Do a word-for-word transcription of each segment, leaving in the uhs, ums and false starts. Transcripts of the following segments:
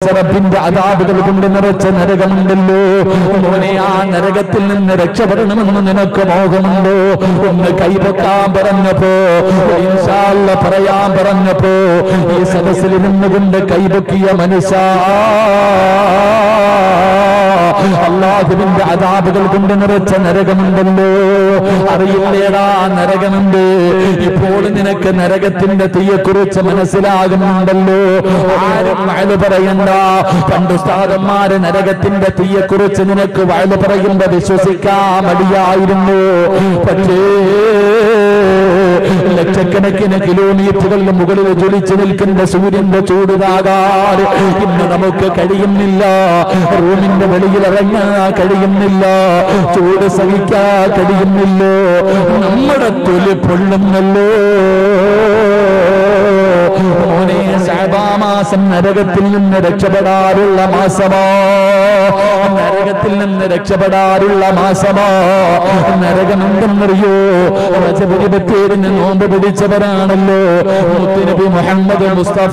പടച്ച റബ്ബിന്റെ അദാബുകൾ കൊണ്ട് നിറച്ച നരകമുണ്ടല്ലോ മോനെ, ആ നരകത്തിൽ നിന്ന് രക്ഷപ്പെടണമെന്ന് നിനക്ക് മോഹമുണ്ടോ? ഒന്ന് കൈപൊക്കാൻ പറഞ്ഞപ്പോ, ഇൻഷാ അല്ലാഹ് പറയാൻ പറഞ്ഞപ്പോ, ഈ സദസ്സിൽ നിന്നുകൊണ്ട് കൈപൊക്കിയ മനുഷ്യ അല്ലാഹുവിന്റെ അദാബുകൾ കൊണ്ട് നിറച്ച നരകമുണ്ടല്ലോ, അറിയില്ലേടാ നരകമുണ്ട്. ഇപ്പോൾ നിനക്ക് നരകത്തിന്റെ തീയെക്കുറിച്ച് മനസ്സിലാകുന്നുണ്ടല്ലോ. ആരും വഅല് പറയണ്ട. പണ്ട് ഉസ്താദന്മാര് നരകത്തിന്റെ തീയെക്കുറിച്ച് നിനക്ക് വഅല് പറയുമ്പോ വിശ്വസിക്കാൻ മടിയായിരുന്നു. പക്ഷേ ലക്ഷക്കണക്കിന് കിലോമീറ്ററുകളുടെ മുകളിൽ ജ്വലിച്ചു നിൽക്കുന്ന സൂര്യന്റെ ചൂട് താകാൻ ഇന്ന് നമുക്ക് കഴിയുന്നില്ല. റൂമിന്റെ വെളിയിൽ ഇറങ്ങാൻ കഴിയുന്നില്ല, ചൂട് സഹിക്കാൻ കഴിയുന്നില്ലോ, നമ്മുടെ തൊലി പൊള്ളുന്നല്ലോ. മോനെ, ശഅബാൻ മാസം നരകത്തിൽ നിന്ന് രക്ഷപ്പെടാറുള്ള മാസമാ, നരകത്തിൽ നിന്ന് രക്ഷപ്പെടാറുള്ള മാസമാ. നരകമെന്തെന്നറിയോ? റജബ് ഇരുപത്തിയേഴിന് നോമ്പ് പിടിച്ചവരാണല്ലോ മുത്തുനബി മുഹമ്മദ് മുസ്തഫ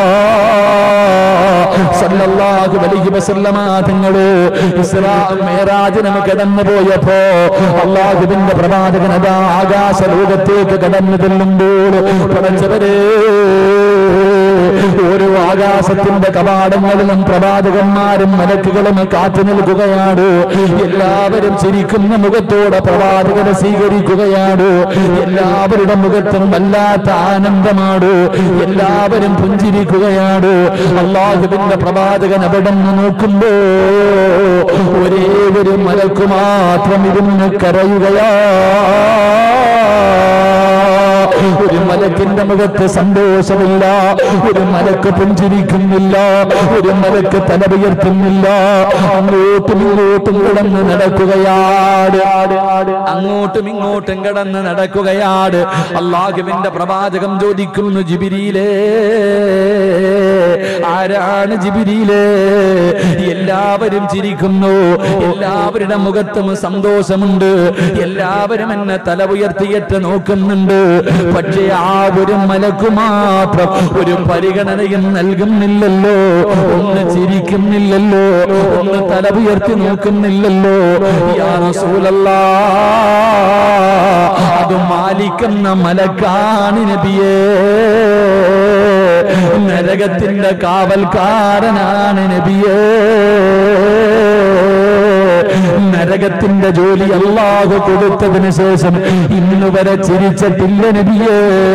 സല്ലല്ലാഹു അലൈഹി വസല്ലമ തങ്ങള് ഇസ്രാ മിഅ്റാജിന് കടന്നു പോയപ്പോ അല്ലാഹുവിന്റെ പ്രവാചകൻ അതാ ആകാശ ലോകത്തേക്ക് കടന്നു ചെല്ലുമ്പോൾ പടച്ചവരെ, ഓരോ ആകാശത്തിന്റെ കവാടങ്ങളിലും പ്രവാചകന്മാരും മലക്കുകളും കാത്തു നിൽക്കുകയാണ്. എല്ലാവരും ചിരിക്കുന്ന മുഖത്തോടെ പ്രവാചകനെ സ്വീകരിക്കുകയാണ്. എല്ലാവരുടെ മുഖത്തും വല്ലാത്ത ആനന്ദമാണ്. എല്ലാവരും പുഞ്ചിരിക്കുകയാണ്. അല്ലാഹുവിന്റെ പ്രവാചകൻ അവിടെ നിന്ന് നോക്കുമ്പോ ഒരേ ഒരു മലക്കു മാത്രം ഇരുന്ന് കരയുകയാ. ഒരു മലക്കിന്റെ മുഖത്ത് സന്തോഷമില്ല, ഒരു മലക്ക് പുഞ്ചിരിക്കുന്നില്ല, ഒരു മലക്ക് തല ഉയർത്തുന്നില്ല. അങ്ങോട്ടും ഇങ്ങോട്ടും കിടന്ന് നടക്കുകയാണ്, അങ്ങോട്ടും ഇങ്ങോട്ടും കിടന്ന് നടക്കുകയാണ്. അല്ലാഹുവിന്റെ പ്രവാചകം ചോദിക്കുന്നു, ജിബ്രീലേ, ആരാണ് ജിബ്രീലേ? എല്ലാവരും ചിരിക്കുന്നു, എല്ലാവരുടെ മുഖത്തും സന്തോഷമുണ്ട്, എല്ലാവരും എന്നെ തല ഉയർത്തിയിട്ട് നോക്കുന്നുണ്ട്. പക്ഷേ ആ ഒരു മലക്കു മാത്രം ഒരു പരിഗണനയും നൽകുന്നില്ലല്ലോ, ഒന്ന് ചിരിക്കുന്നില്ലല്ലോ, ഒന്ന് തല ഉയർത്തി നോക്കുന്നില്ലല്ലോ. യാ റസൂലല്ലാഹ്, അത് മാലിക്കുന്ന മലക്കാണ് നബിയേ, നരകത്തിന്റെ കാവൽക്കാരനാണ് നബിയേ. നരകത്തിന്റെ ജോലി അല്ലാഹു കൊടുത്തതിന് ശേഷം ഇന്നു വരെ ചിരിച്ചിട്ടില്ല നബിയേ.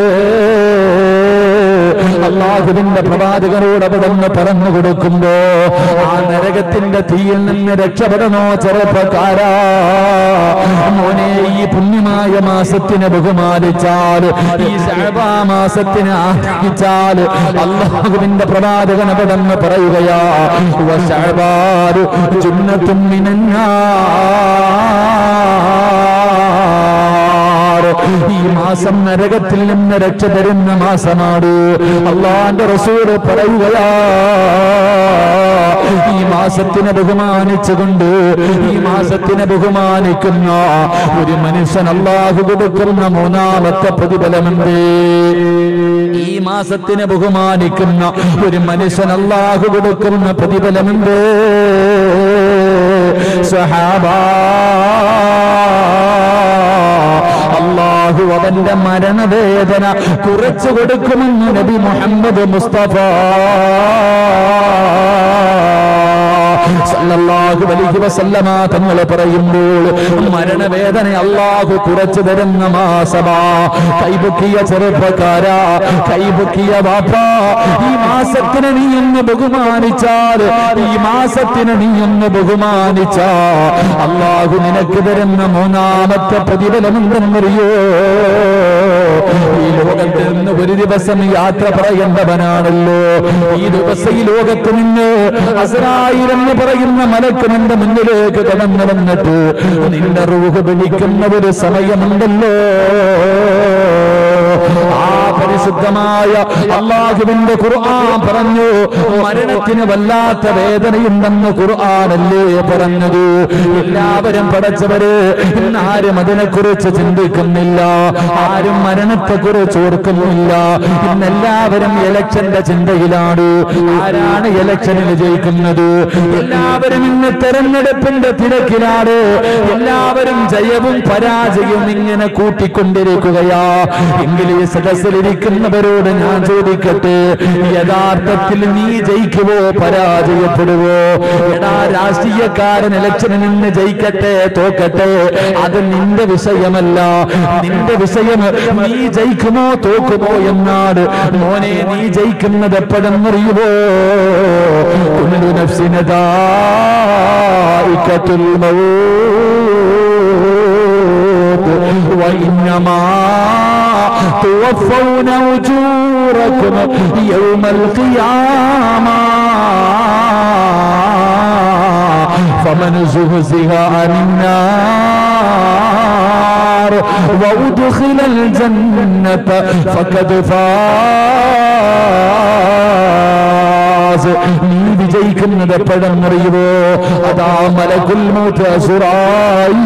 അല്ലാഹുവിന്റെ പ്രവാചകനോട് അവിടുന്ന് പറഞ്ഞു കൊടുക്കുമ്പോ ആ നരകത്തിന്റെ തീയിൽ നിന്ന് രക്ഷപ്പെടണോ ചെറുപ്പക്കാരാ? മോനെ, ഈ പുണ്യമായ മാസത്തിനെ ബഹുമാനിച്ചാൽ, ഈ ശഅബാൻ മാസത്തിനെ ആദരിച്ചാൽ അല്ലാഹുവിന്റെ പ്രവാചകൻ അവിടുന്ന് പറയുകയാ, വശഅബാനു ജുന്നത്തും മിനന്നാർ. ഈ മാസം നരകത്തിൽ നിന്ന് രക്ഷ തരുന്ന മാസമാണ്. അല്ലാഹുവിന്റെ റസൂൽ പറയുകയാ, ഈ മാസത്തിനെ ബഹുമാനിച്ചുകൊണ്ട്, ഈ മാസത്തിനെ ബഹുമാനിക്കുന്ന ഒരു മനുഷ്യൻ അല്ലാഹു കൊടുക്കുന്ന മൂന്നാമത്തെ പ്രതിഫലമുണ്ട്. ഈ മാസത്തിനെ ബഹുമാനിക്കുന്ന ഒരു മനുഷ്യൻ അല്ലാഹു കൊടുക്കുന്ന പ്രതിഫലമുണ്ട്. സഹാബാ, അല്ലാഹു അവന്റെ മരണവേദന കുറച്ചു കൊടുക്കുമെന്ന് നബി മുഹമ്മദ് മുസ്തഫ സല്ലല്ലാഹു അലൈഹി വസല്ലമ തങ്ങൾ പറയുമ്പോൾ മരണവേദന അല്ലാഹു കുറച്ചു തരുന്ന മാസമാ. കൈപൊക്കിയ ചെറുപ്പക്കാരാ, കൈപൊക്കിയ വാപ്പാ, ഈ മാസത്തിനെ നീ ഒന്ന് ബഹുമാനിച്ചാൽ, ഈ മാസത്തിനെ നീ ഒന്ന് ബഹുമാനിച്ചാ അല്ലാഹു നിനക്ക് തരുന്ന മൂന്നാമത്തെ പ്രതിഫലം എന്തെന്നറിയോ? ഈ ലോകത്ത് നിന്ന് ഒരു ദിവസം യാത്ര പറയേണ്ടവനാണല്ലോ. ഈ ദിവസം ഈ ലോകത്ത് നിന്ന് അസ്രായീൽ എന്ന് പറയുന്ന മലക്ക് നിന്റെ മുന്നിലേക്ക് കടന്നു വന്നിട്ട് നിന്റെ റൂഹ് പിടിക്കുന്ന ഒരു സമയമുണ്ടല്ലോ. ആ പരിശ പരിശുദ്ധമായ അല്ലാഹുവിന്റെ ഖുർആൻ പറഞ്ഞു മരണത്തിന് വല്ലാത്ത വേദനയുണ്ടെന്ന് ഖുർആനല്ലേ പറഞ്ഞത്. എല്ലാവരും പടച്ചവര് ഇന്ന് ആരും അതിനെക്കുറിച്ച് ചിന്തിക്കുന്നില്ല, ആരും മരണത്തെക്കുറിച്ച് ഓർക്കുന്നില്ല. ഇന്നെല്ലാവരും ഇലക്ഷന്റെ ചിന്തയിലാണ്. ആരാണ് ഇലക്ഷനിൽ ജയിക്കുന്നത്? എല്ലാവരും ഇന്ന് തെരഞ്ഞെടുപ്പിന്റെ തിരക്കിലാണ്. എല്ലാവരും ജയവും പരാജയവും ഇങ്ങനെ കൂട്ടിക്കൊണ്ടിരിക്കുകയാ. എങ്കിൽ ഈ സദസ്സിലിരിക്കുന്നവരോട് ഞാൻ ചോദിക്കട്ടെ, യഥാർത്ഥത്തിൽ നീ ജയിക്കുവോ പരാജയപ്പെടുവോ? എടാ രാഷ്ട്രീയക്കാരൻ ഇലക്ഷനിൽ നിന്ന് ജയിക്കട്ടെ തോക്കട്ടെ, അത് നിന്റെ വിഷയമല്ല. നിന്റെ വിഷയം നീ ജയിക്കുമോ തോക്കുമോ എന്നാണ്. മോനെ, നീ ജയിക്കുന്നത് എപ്പോഴെന്നറിയുമോ? കുല്ലു നഫ്സിൻ ദാഇഖത്തുൽ മൗത്ത് വഇന്നമാ തുവഫൗന ഉജൂറകും യൗമൽ ഖിയാമ ഫമൻ സുഹ്സിഹ അനിന്നാർ വഉദ്ഖിലൽ ജന്നത ഫഖദ് ഫാസ്. നീ വിജയിക്കുന്നത് എപ്പോഴെന്നറിയുമോ? അതാ മലക്കുൽ മൗത്ത് അസ്റായീൽ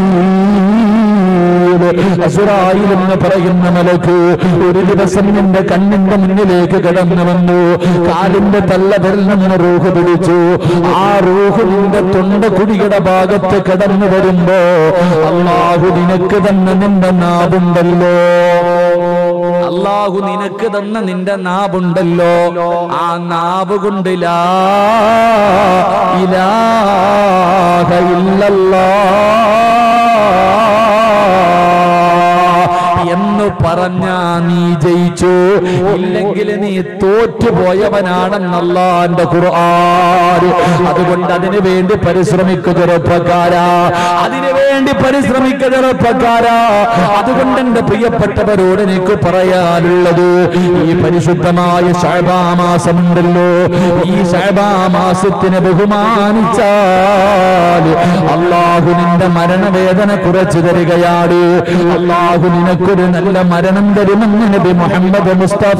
അസ്റായീൽ എന്ന് പറയുന്ന മലക്ക് ഒരു ദിവസം നിന്റെ കണ്ണിന്റെ മുന്നിലേക്ക് കടന്നു വന്നു. കാലിന്റെ തള്ളവിരൽ നിന്ന് റൂഹ് പിടിച്ചു. ആ റൂഹ് നിന്റെ തൊണ്ടക്കുടിയുടെ ഭാഗത്ത് കടന്നു വരുമ്പോ അല്ലാഹു നിനക്ക് തന്നെ നിന്റെ നാവുണ്ടല്ലോ, അല്ലാഹു നിനക്ക് തന്ന നിന്റെ നാവുണ്ടല്ലോ, ആ നാവ് കൊണ്ട് ലാ ഇലാഹ ഇല്ലല്ലാഹ് എന്ന് പറഞ്ഞാ നീ ജയിച്ചു. ഇല്ലെങ്കിൽ നീ തോറ്റുപോയവനാണെന്ന് അല്ലാഹുവിന്റെ ഖുർആൻ. അതുകൊണ്ട് അതിനു വേണ്ടി പരിശ്രമിക്കുക ചെറുപ്പക്കാരാ, അതിനു വേണ്ടി പരിശ്രമിക്കുക ചെറുപ്പക്കാരാ. അതുകൊണ്ട് എന്റെ പ്രിയപ്പെട്ടവരോട് എനിക്ക് പറയാനുള്ളത്, ഈ പരിശുദ്ധമായ ശഅബാൻ മാസമുണ്ടല്ലോ, ഈ ശഅബാൻ മാസത്തിനെ ബഹുമാനിച്ചാൽ അല്ലാഹു നിന്റെ മരണവേദന കുറച്ചു തരികയാണ്. അല്ലാഹു നിനക്കൊരു നല്ല മരണം തരുമെന്ന് നബി മുഹമ്മദ് മുസ്തഫ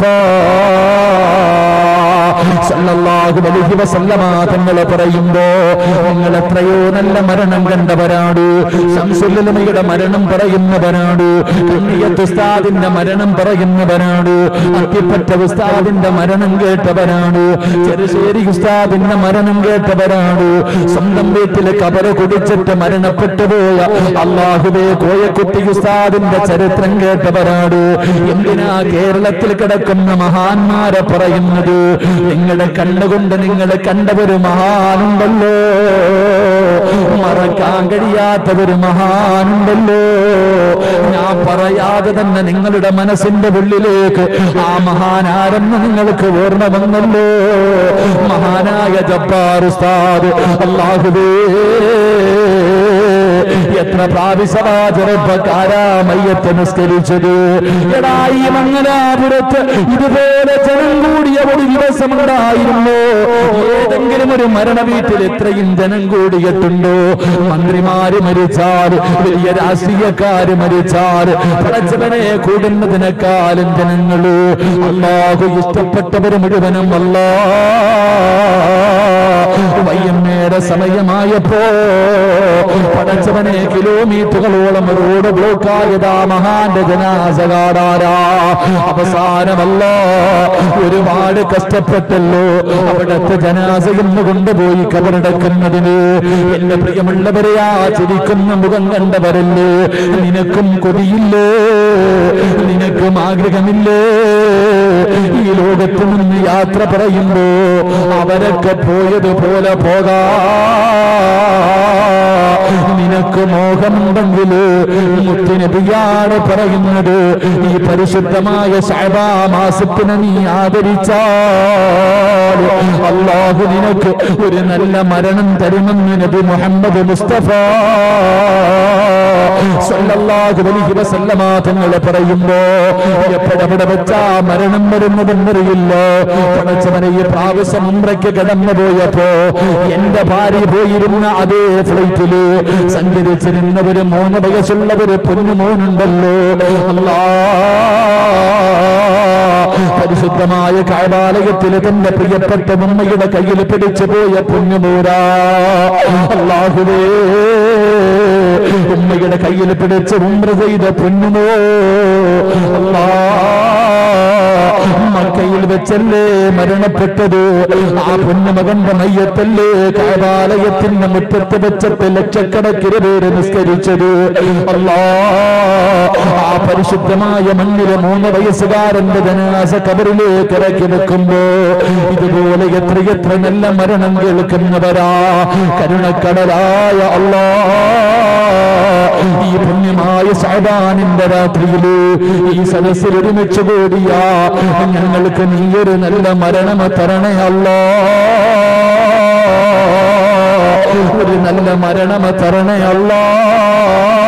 സല്ലല്ലാഹു അലൈഹി വസല്ലമ തങ്ങൾ പറയുമ്പോ നിങ്ങൾ എത്രയോ നല്ല മരണം കണ്ടവരാണ്. ശംസുൽ ഉലമയുടെ മരണം പറയുന്നവരാണ്, കണ്ണിയത്ത് ഉസ്താദിന്റെ മരണം പറയുന്നവരാണ്, അത്തിപ്പറ്റ ഉസ്താദിന്റെ മരണം കേട്ടവരാണ്, ചെറുശ്ശേരി ഉസ്താദിന്റെ മരണം കേട്ടവരാണ്, സ്വന്തം വീട്ടിലെ കബറ് കുടിച്ചിട്ട് മരണപ്പെട്ടു പോയ അല്ലാഹുവേ കോയക്കുട്ടി ഉസ്താദിന്റെ ചരിത്രം കേട്ടവരാണ്. എന്തിനാ കേരളത്തിൽ കിടക്കുന്ന മഹാന്മാരെ പറയുന്നത്? നിങ്ങളുടെ കണ്ണുകൊണ്ട് നിങ്ങൾ കണ്ട ഒരു മഹാനുണ്ടല്ലോ, മറക്കാൻ കഴിയാത്ത ഒരു മഹാനുണ്ടല്ലോ. ഞാൻ പറയാതെ തന്നെ നിങ്ങളുടെ മനസ്സിന്റെ ഉള്ളിലേക്ക് ആ മഹാനാരെന്ന് നിങ്ങൾക്ക് ഓർമ്മ വന്നല്ലോ. മഹാനായ ജബ്ബാർ ഉസ്താദ്. അല്ലാഹുവേ, എത്ര പ്രാവശ്യമാ ചെറുപ്പക്കാരാ മയ്യത്ത് നിസ്കരിച്ചത്. എടാ, ഈ മംഗലാപുരത്ത് ഇതുപോലെ ജനം കൂടിയ ഒരു ദിവസം ഉണ്ടായിരുന്നു. ഏതെങ്കിലും ഒരു മരണ വീട്ടിൽ ഇത്രയും ജനം കൂടിയിട്ടുണ്ടോ? മന്ത്രിമാര് മരിച്ചാൽ, വലിയ രാഷ്ട്രീയക്കാര് മരിച്ചാൽ പടച്ചവനെ കൂടുന്നതിനേക്കാളും ജനങ്ങള് അല്ലാഹു ഇഷ്ടപ്പെട്ടവര് മുഴുവനും അല്ലാഹ് വൈകുന്നേര സമയമായപ്പോ പടച്ചവനെ കിലോമീറ്ററുകളോളം റോഡ് ബ്ലോക്കായതാ മഹാന്റെ ജനാസ കാണാനാ. അവസാനമല്ല, ഒരുപാട് കഷ്ടപ്പെട്ടല്ലോ അവിടത്തെ ജനാസയെന്ന് കൊണ്ടുപോയി കബറടക്കുന്നതിന്. എന്റെ പ്രിയമുള്ളവരെ, ആ ചിരിക്കുന്ന മുഖം കണ്ടവരല്ലേ, നിനക്കും കൊതിയില്ലേ? നിനക്കും ആഗ്രഹമില്ലേ ഈ ലോകത്ത് നിന്ന് യാത്ര പറയുമ്പോ അവരൊക്കെ പോയതുപോലെ പോകാ? നിനക്ക് മോഹമുണ്ടെങ്കിൽ മുത്തുനബിയാണ് പറയുന്നത്, ഈ പരിശുദ്ധമായ ശഅബാൻ മാസത്തിനെ നീ ആദരിച്ചാൽ അല്ലാഹു നിനക്ക് ഒരു നല്ല മരണം തരുമെന്ന് നബി മുഹമ്മദ് മുസ്തഫ സല്ലല്ലാഹു അലൈഹി വസല്ലമ തങ്ങൾ പറയുമ്പോ എപ്പോഴെവിടെ വെച്ചാ മരണം വരുന്നതെന്നറിയില്ല. പടച്ചവനെ, ഈ പ്രാവശ്യം ഉംറയ്ക്ക് കടന്നു പോയപ്പോ എന്റെ ഭാര്യ പോയിരുന്ന അതേ ഫ്ലൈറ്റില് സഞ്ചരിച്ചിരുന്ന ഒരു മൂന്ന് വയസ്സുള്ള ഒരു പൊന്നു മോനുണ്ടല്ലോ. അല്ലാഹ് പരിശുദ്ധമായ കഅബാലയത്തിൽ തന്റെ പ്രിയപ്പെട്ട ഉമ്മയുടെ കയ്യിൽ പിടിച്ചു പോയ പൊന്നുമൂരാ അല്ലാഹുവേ ഉമ്മയുടെ കയ്യിൽ പിടിച്ച് ഉംറ ചെയ്ത പൊന്നുമോ അല്ലാഹ് മക്കയിൽ വെച്ചല്ലേ മരണപ്പെട്ടത് ആ പൊന്നുമകന്റെ മയ്യത്തല്ലേ കഅബാലയത്തിന്റെ മുറ്റത്ത് വെച്ചിട്ട് ലക്ഷക്കണക്കിന് പേര് നിസ്കരിച്ചത് അല്ലാഹ് ആ പരിശുദ്ധമായ മണ്ണിലെ മൂന്ന് വയസ്സുകാരന്റെ ജനാസ ഖബറിലേക്ക് ഇറക്കി വെക്കുമ്പോ ഇതുപോലെ എത്രയെത്ര നല്ല മരണം കേൾക്കുന്നവരാ കരുണക്കടലായ അല്ലാഹ് ഈ പുണ്യമായ ശഅബാനിന്റെ രാത്രിയില് ഈ സദസ്സിൽ ഒരുമിച്ച് കൂടിയ ഞങ്ങൾക്ക് നീയൊരു നല്ല മരണം തരണേ അല്ലാഹ് ഒരു നല്ല മരണം തരണേ അല്ലാഹ്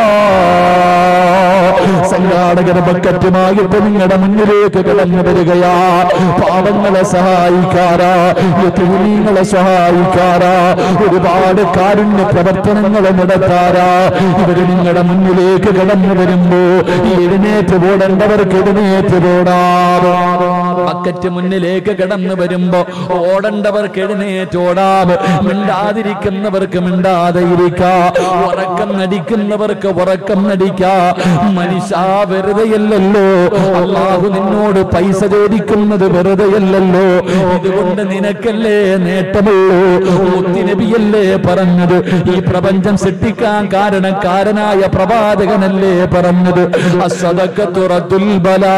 സംഘാടകർ ബക്കറ്റുമായിട്ട് നിങ്ങളുടെ മുന്നിലേക്ക് കടന്നു വരികയാ പാവങ്ങളെ സഹായിക്കാറാ യതീമീങ്ങളെ സഹായിക്കാറാ ഒരുപാട് കാരുണ്യ പ്രവർത്തനങ്ങളെ നടത്താറാ ഇവര് നിങ്ങളുടെ മുന്നിലേക്ക് കടന്നു വരുമ്പോ എഴുന്നേറ്റ് ഓടേണ്ടവർക്ക് എഴുന്നേറ്റ് ഓടാറ് ബക്കറ്റ് മുന്നിലേക്ക് കടന്നു വരുമ്പോ ഓടേണ്ടവർക്ക് എഴുന്നേറ്റ് ഓടാം മിണ്ടാതിരിക്കുന്നവർക്ക് മിണ്ടാതെ ഇരിക്കാ ഉറക്കം നടിക്കുന്നവർക്ക് ഉറക്കം നടിക്കാ മനുഷ്യ വെറുതെയല്ലല്ലോ അല്ലാഹു നിന്നോട് പൈസ ചോദിക്കുന്നത് വെറുതെയല്ലല്ലോ ഇതുകൊണ്ട് നിനക്കല്ലേ നേട്ടമുള്ളൂ മുത്തുനബിയല്ലേ പറഞ്ഞത് ഈ പ്രപഞ്ചം സൃഷ്ടിക്കാൻ കാരണക്കാരനായ പ്രവാചകനല്ലേ പറഞ്ഞത് അസ്സദഖത്തു റദ്ദുൽ ബലാ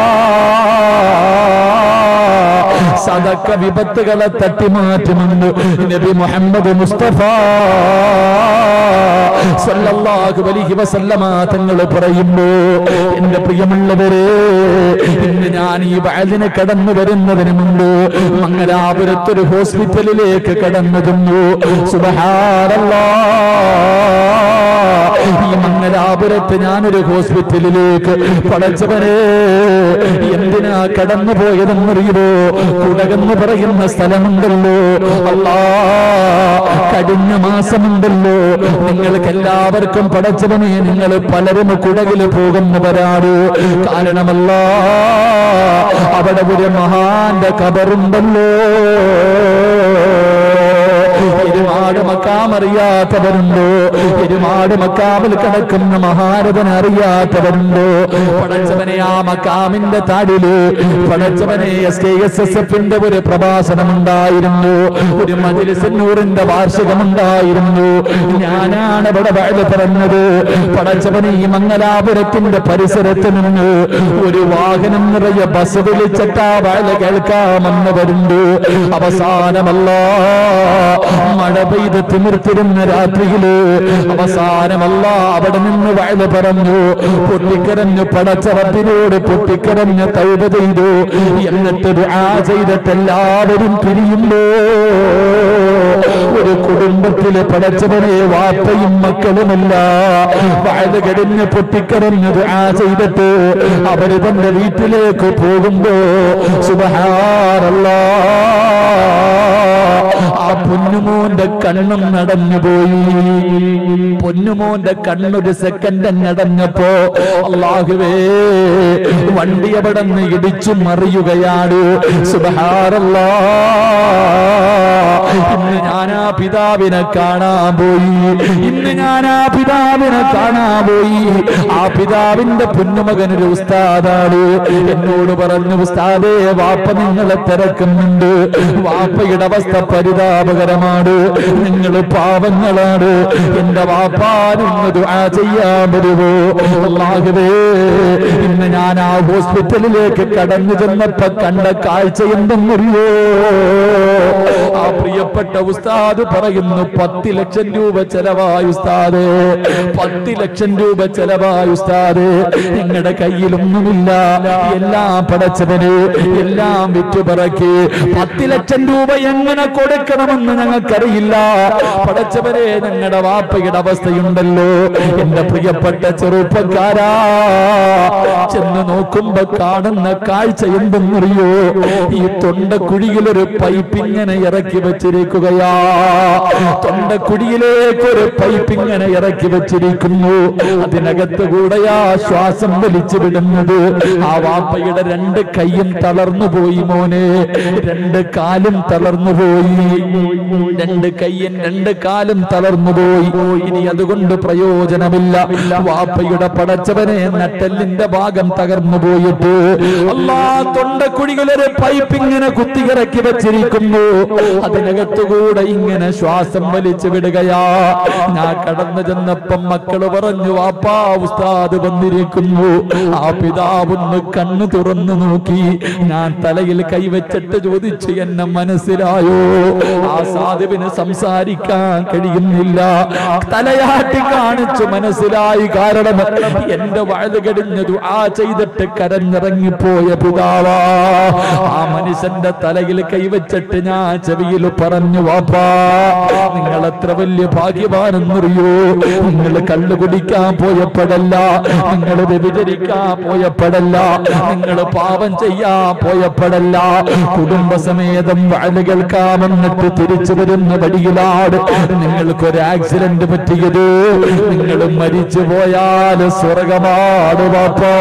സദഖ വിപത്തുകളെ തട്ടിമാറ്റുമെന്ന് നബി മുഹമ്മദ് മുസ്തഫ സല്ലല്ലാഹു അലൈഹി വസല്ലമ തങ്ങൾ പറയുന്നു എന്റെ പ്രിയമുള്ളവരെ ഇന്ന് ഞാൻ ഈ വഅദിനെ കടന്നു വരുന്നതിന് മുമ്പ് മംഗലാപുരത്തൊരു ഹോസ്പിറ്റലിലേക്ക് കടന്നു ചെന്നു സുബ്ഹാനല്ലാഹ് ഈ മംഗലാപുരത്ത് ഞാനൊരു ഹോസ്പിറ്റലിലേക്ക് പടച്ചവനെ എന്തിനാ കടന്നു പോയതെന്നറിയുമോ കുടകെന്ന് പറയുന്ന സ്ഥലമുണ്ടല്ലോ അല്ലാഹ് കഴിഞ്ഞ മാസമുണ്ടല്ലോ നിങ്ങൾക്ക് എല്ലാവർക്കും പടച്ചവനെ നിങ്ങൾ പലരും കുടകില് പോകുന്നവരാണ് കാരണമല്ല അവിടെ ഒരു മഹാന്റെ ഖബറുണ്ടല്ലോ ഒരുപാട് മക്കാം അറിയാത്തവരുണ്ടോ ഒരുപാട് മക്കാമിൽ കിടക്കുന്ന മഹാരഥൻ അറിയാത്തവരുണ്ടോ പടച്ചവനെ ആ മക്കാമിന്റെ താടില് പടച്ചവനെ എസ് കെ എസ് എസ് എഫിന്റെ ഒരു പ്രഭാഷണം ഉണ്ടായിരുന്നു ഒരു മജ്‌ലിസ് നൂറിന്റെ വാർഷികമുണ്ടായിരുന്നു ഞാനാണ് ഇവിടെ വഅദ് പറഞ്ഞത് പടച്ചവനെ ഈ മംഗലാപുരത്തിന്റെ പരിസരത്ത് നിന്ന് ഒരു വാഹനം നിറയെ ബസ് വിളിച്ചിട്ടാ വഅദ് കേൾക്കാമെന്നവരുണ്ട് അവസാനമല്ല മഴ പെയ്ത് തിമിർത്തിരുന്ന രാത്രിയില് അവസാനമല്ല അവിടെ നിന്ന് വഅദ് പറഞ്ഞു പൊട്ടിക്കരഞ്ഞു പടച്ച റബ്ബിനോട് പൊട്ടിക്കരഞ്ഞ് തൗബ ചെയ്തു എന്നിട്ട് ദുആ ചെയ്തിട്ട് എല്ലാവരും പിരിയുമ്പോ ഒരു കുടുംബത്തിലെ പടച്ചവനെ വാപ്പയും മക്കളുമില്ല വഅദ് കഴിഞ്ഞ് പൊട്ടിക്കരഞ്ഞ് ദുആ ചെയ്തിട്ട് അവര് തന്റെ വീട്ടിലേക്ക് പോകുമ്പോ സുബ്ഹാനല്ലാഹ് ആ പൊന്നുമോന്റെ കണ്ണും നടന്നുപോയി പൊന്നുമോന്റെ കണ്ണൊരു സെക്കൻഡ് നടന്നപ്പോ അല്ലാഹുവേ വണ്ടി അവിടെ നിന്ന് ഇടിച്ചു മറിയുകയാണ് സുബ്ഹാനല്ലാഹ് ഇന്ന് ഞാൻ ആ പിതാവിനെ കാണാൻ പോയി ഇന്ന് ഞാൻ ആ പിതാവിനെ കാണാൻ പോയി ആ പിതാവിന്റെ പൊന്നുമകനൊരു ഉസ്താദാണ് എന്നോട് പറഞ്ഞു ഉസ്താദേ വാപ്പ നിങ്ങളെ തിരക്കുന്നുണ്ട് വാപ്പയുടെ അവസ്ഥ പരിതാപകരമാണ് നിങ്ങൾ പാവങ്ങളാണ് എന്റെ വാപ്പാനൊന്ന് ദുആ ചെയ്യാൻ വരുമോ അല്ലാഹുവേ ഇന്ന് ഞാൻ ആ ഹോസ്പിറ്റലിലേക്ക് കടന്നു ചെന്നപ്പോ കണ്ട കാഴ്ച എന്തെന്നറിയോ ആ പ്രിയപ്പെട്ട ഉസ്താദ് പറയുന്നു പത്ത് ലക്ഷം രൂപ ചെലവായി ഉസ്താദ് പത്ത് ലക്ഷം രൂപ ചെലവായി ഉസ്താദ് നിങ്ങളുടെ കയ്യിലൊന്നുമില്ല എല്ലാം പടച്ചവന് എല്ലാം വിറ്റുപറക്കി പത്ത് ലക്ഷം രൂപ എങ്ങനെ കൊടുക്കണമെന്ന് ഞങ്ങൾക്കറിയില്ല പടച്ചവരെ ഞങ്ങളുടെ വാപ്പയുടെ അവസ്ഥയുണ്ടല്ലോ എന്റെ പ്രിയപ്പെട്ട ചെറുപ്പക്കാരാ ചെന്ന് നോക്കുമ്പോ കാണുന്ന കാഴ്ച എന്തെന്നറിയോ ഈ തൊണ്ടക്കുഴിയിലൊരു പൈപ്പ് ഇങ്ങനെ ഇറക്കി വെച്ചിരിക്കുകയാ തൊണ്ടക്കുടിയിലേക്ക് ഒരു പൈപ്പ് ഇങ്ങനെ ഇറക്കി വെച്ചിരിക്കുന്നു. അതിനകത്ത് കൂടെയാ ശ്വാസം വലിച്ചു വിടുന്നത്. ആ വാപ്പയുടെ രണ്ട് കൈയും തളർന്നു പോയി മോനെ, രണ്ട് കാലും തളർന്നു പോയി, രണ്ട് കൈയും രണ്ട് കാലും തളർന്നു പോയി. ഇനി അതുകൊണ്ട് പ്രയോജനമില്ല. വാപ്പയുടെ പടച്ചവനെ നട്ടെല്ലിന്റെ ഭാഗം തകർന്നു പോയിട്ട് അല്ലാ തൊണ്ടക്കുഴികളൊരു പൈപ്പ് ഇങ്ങനെ കുത്തിയിറക്കി വെച്ചിരിക്കുന്നു. അതിനകത്തുകൂടെ ഇങ്ങനെ ശ്വാസം വലിച്ചു വിടുകയാ. ഞാൻ കടന്നു ചെന്നപ്പം മക്കള് പറഞ്ഞു, വാപ്പാ ഉസ്താദ് വന്നിരിക്കുന്നു. ആ പിതാവൊന്ന് കണ്ണു തുറന്നു നോക്കി. ഞാൻ തലയിൽ കൈവച്ചിട്ട് ചോദിച്ചു, എന്നെ മനസ്സിലായോ? ആ സാധുവിന് സംസാരിക്കാൻ കഴിയുന്നില്ല. തലയാട്ടി കാണിച്ചു മനസ്സിലായി. കാരണം എന്റെ വഴുത് കടിഞ്ഞു ദുആ ചെയ്തിട്ട് കരഞ്ഞിറങ്ങിപ്പോയ പിതാവാ. ആ മനുഷ്യന്റെ തലയിൽ കൈവച്ചിട്ട് ഞാൻ ചെവിയിൽ പറഞ്ഞു, വാപ്പാ നിങ്ങൾ എത്ര വലിയ ഭാഗ്യവാനെന്നറിയോ? നിങ്ങൾ കള്ളു കുടിക്കാൻ പോയപ്പോഴല്ല, നിങ്ങൾ വ്യഭിചരിക്കാൻ പോയപ്പോഴല്ല, നിങ്ങൾ പാപം ചെയ്യാൻ പോയപ്പോഴല്ല, കുടുംബസമേതം വഅദ് കേൾക്കാമെന്നിട്ട് തിരിച്ചു വരുന്ന വഴിയിലാണ് നിങ്ങൾക്കൊരു ആക്സിഡന്റ് പറ്റിയത്. നിങ്ങൾ മരിച്ചു പോയാൽ സ്വർഗമാണ് വാപ്പാ.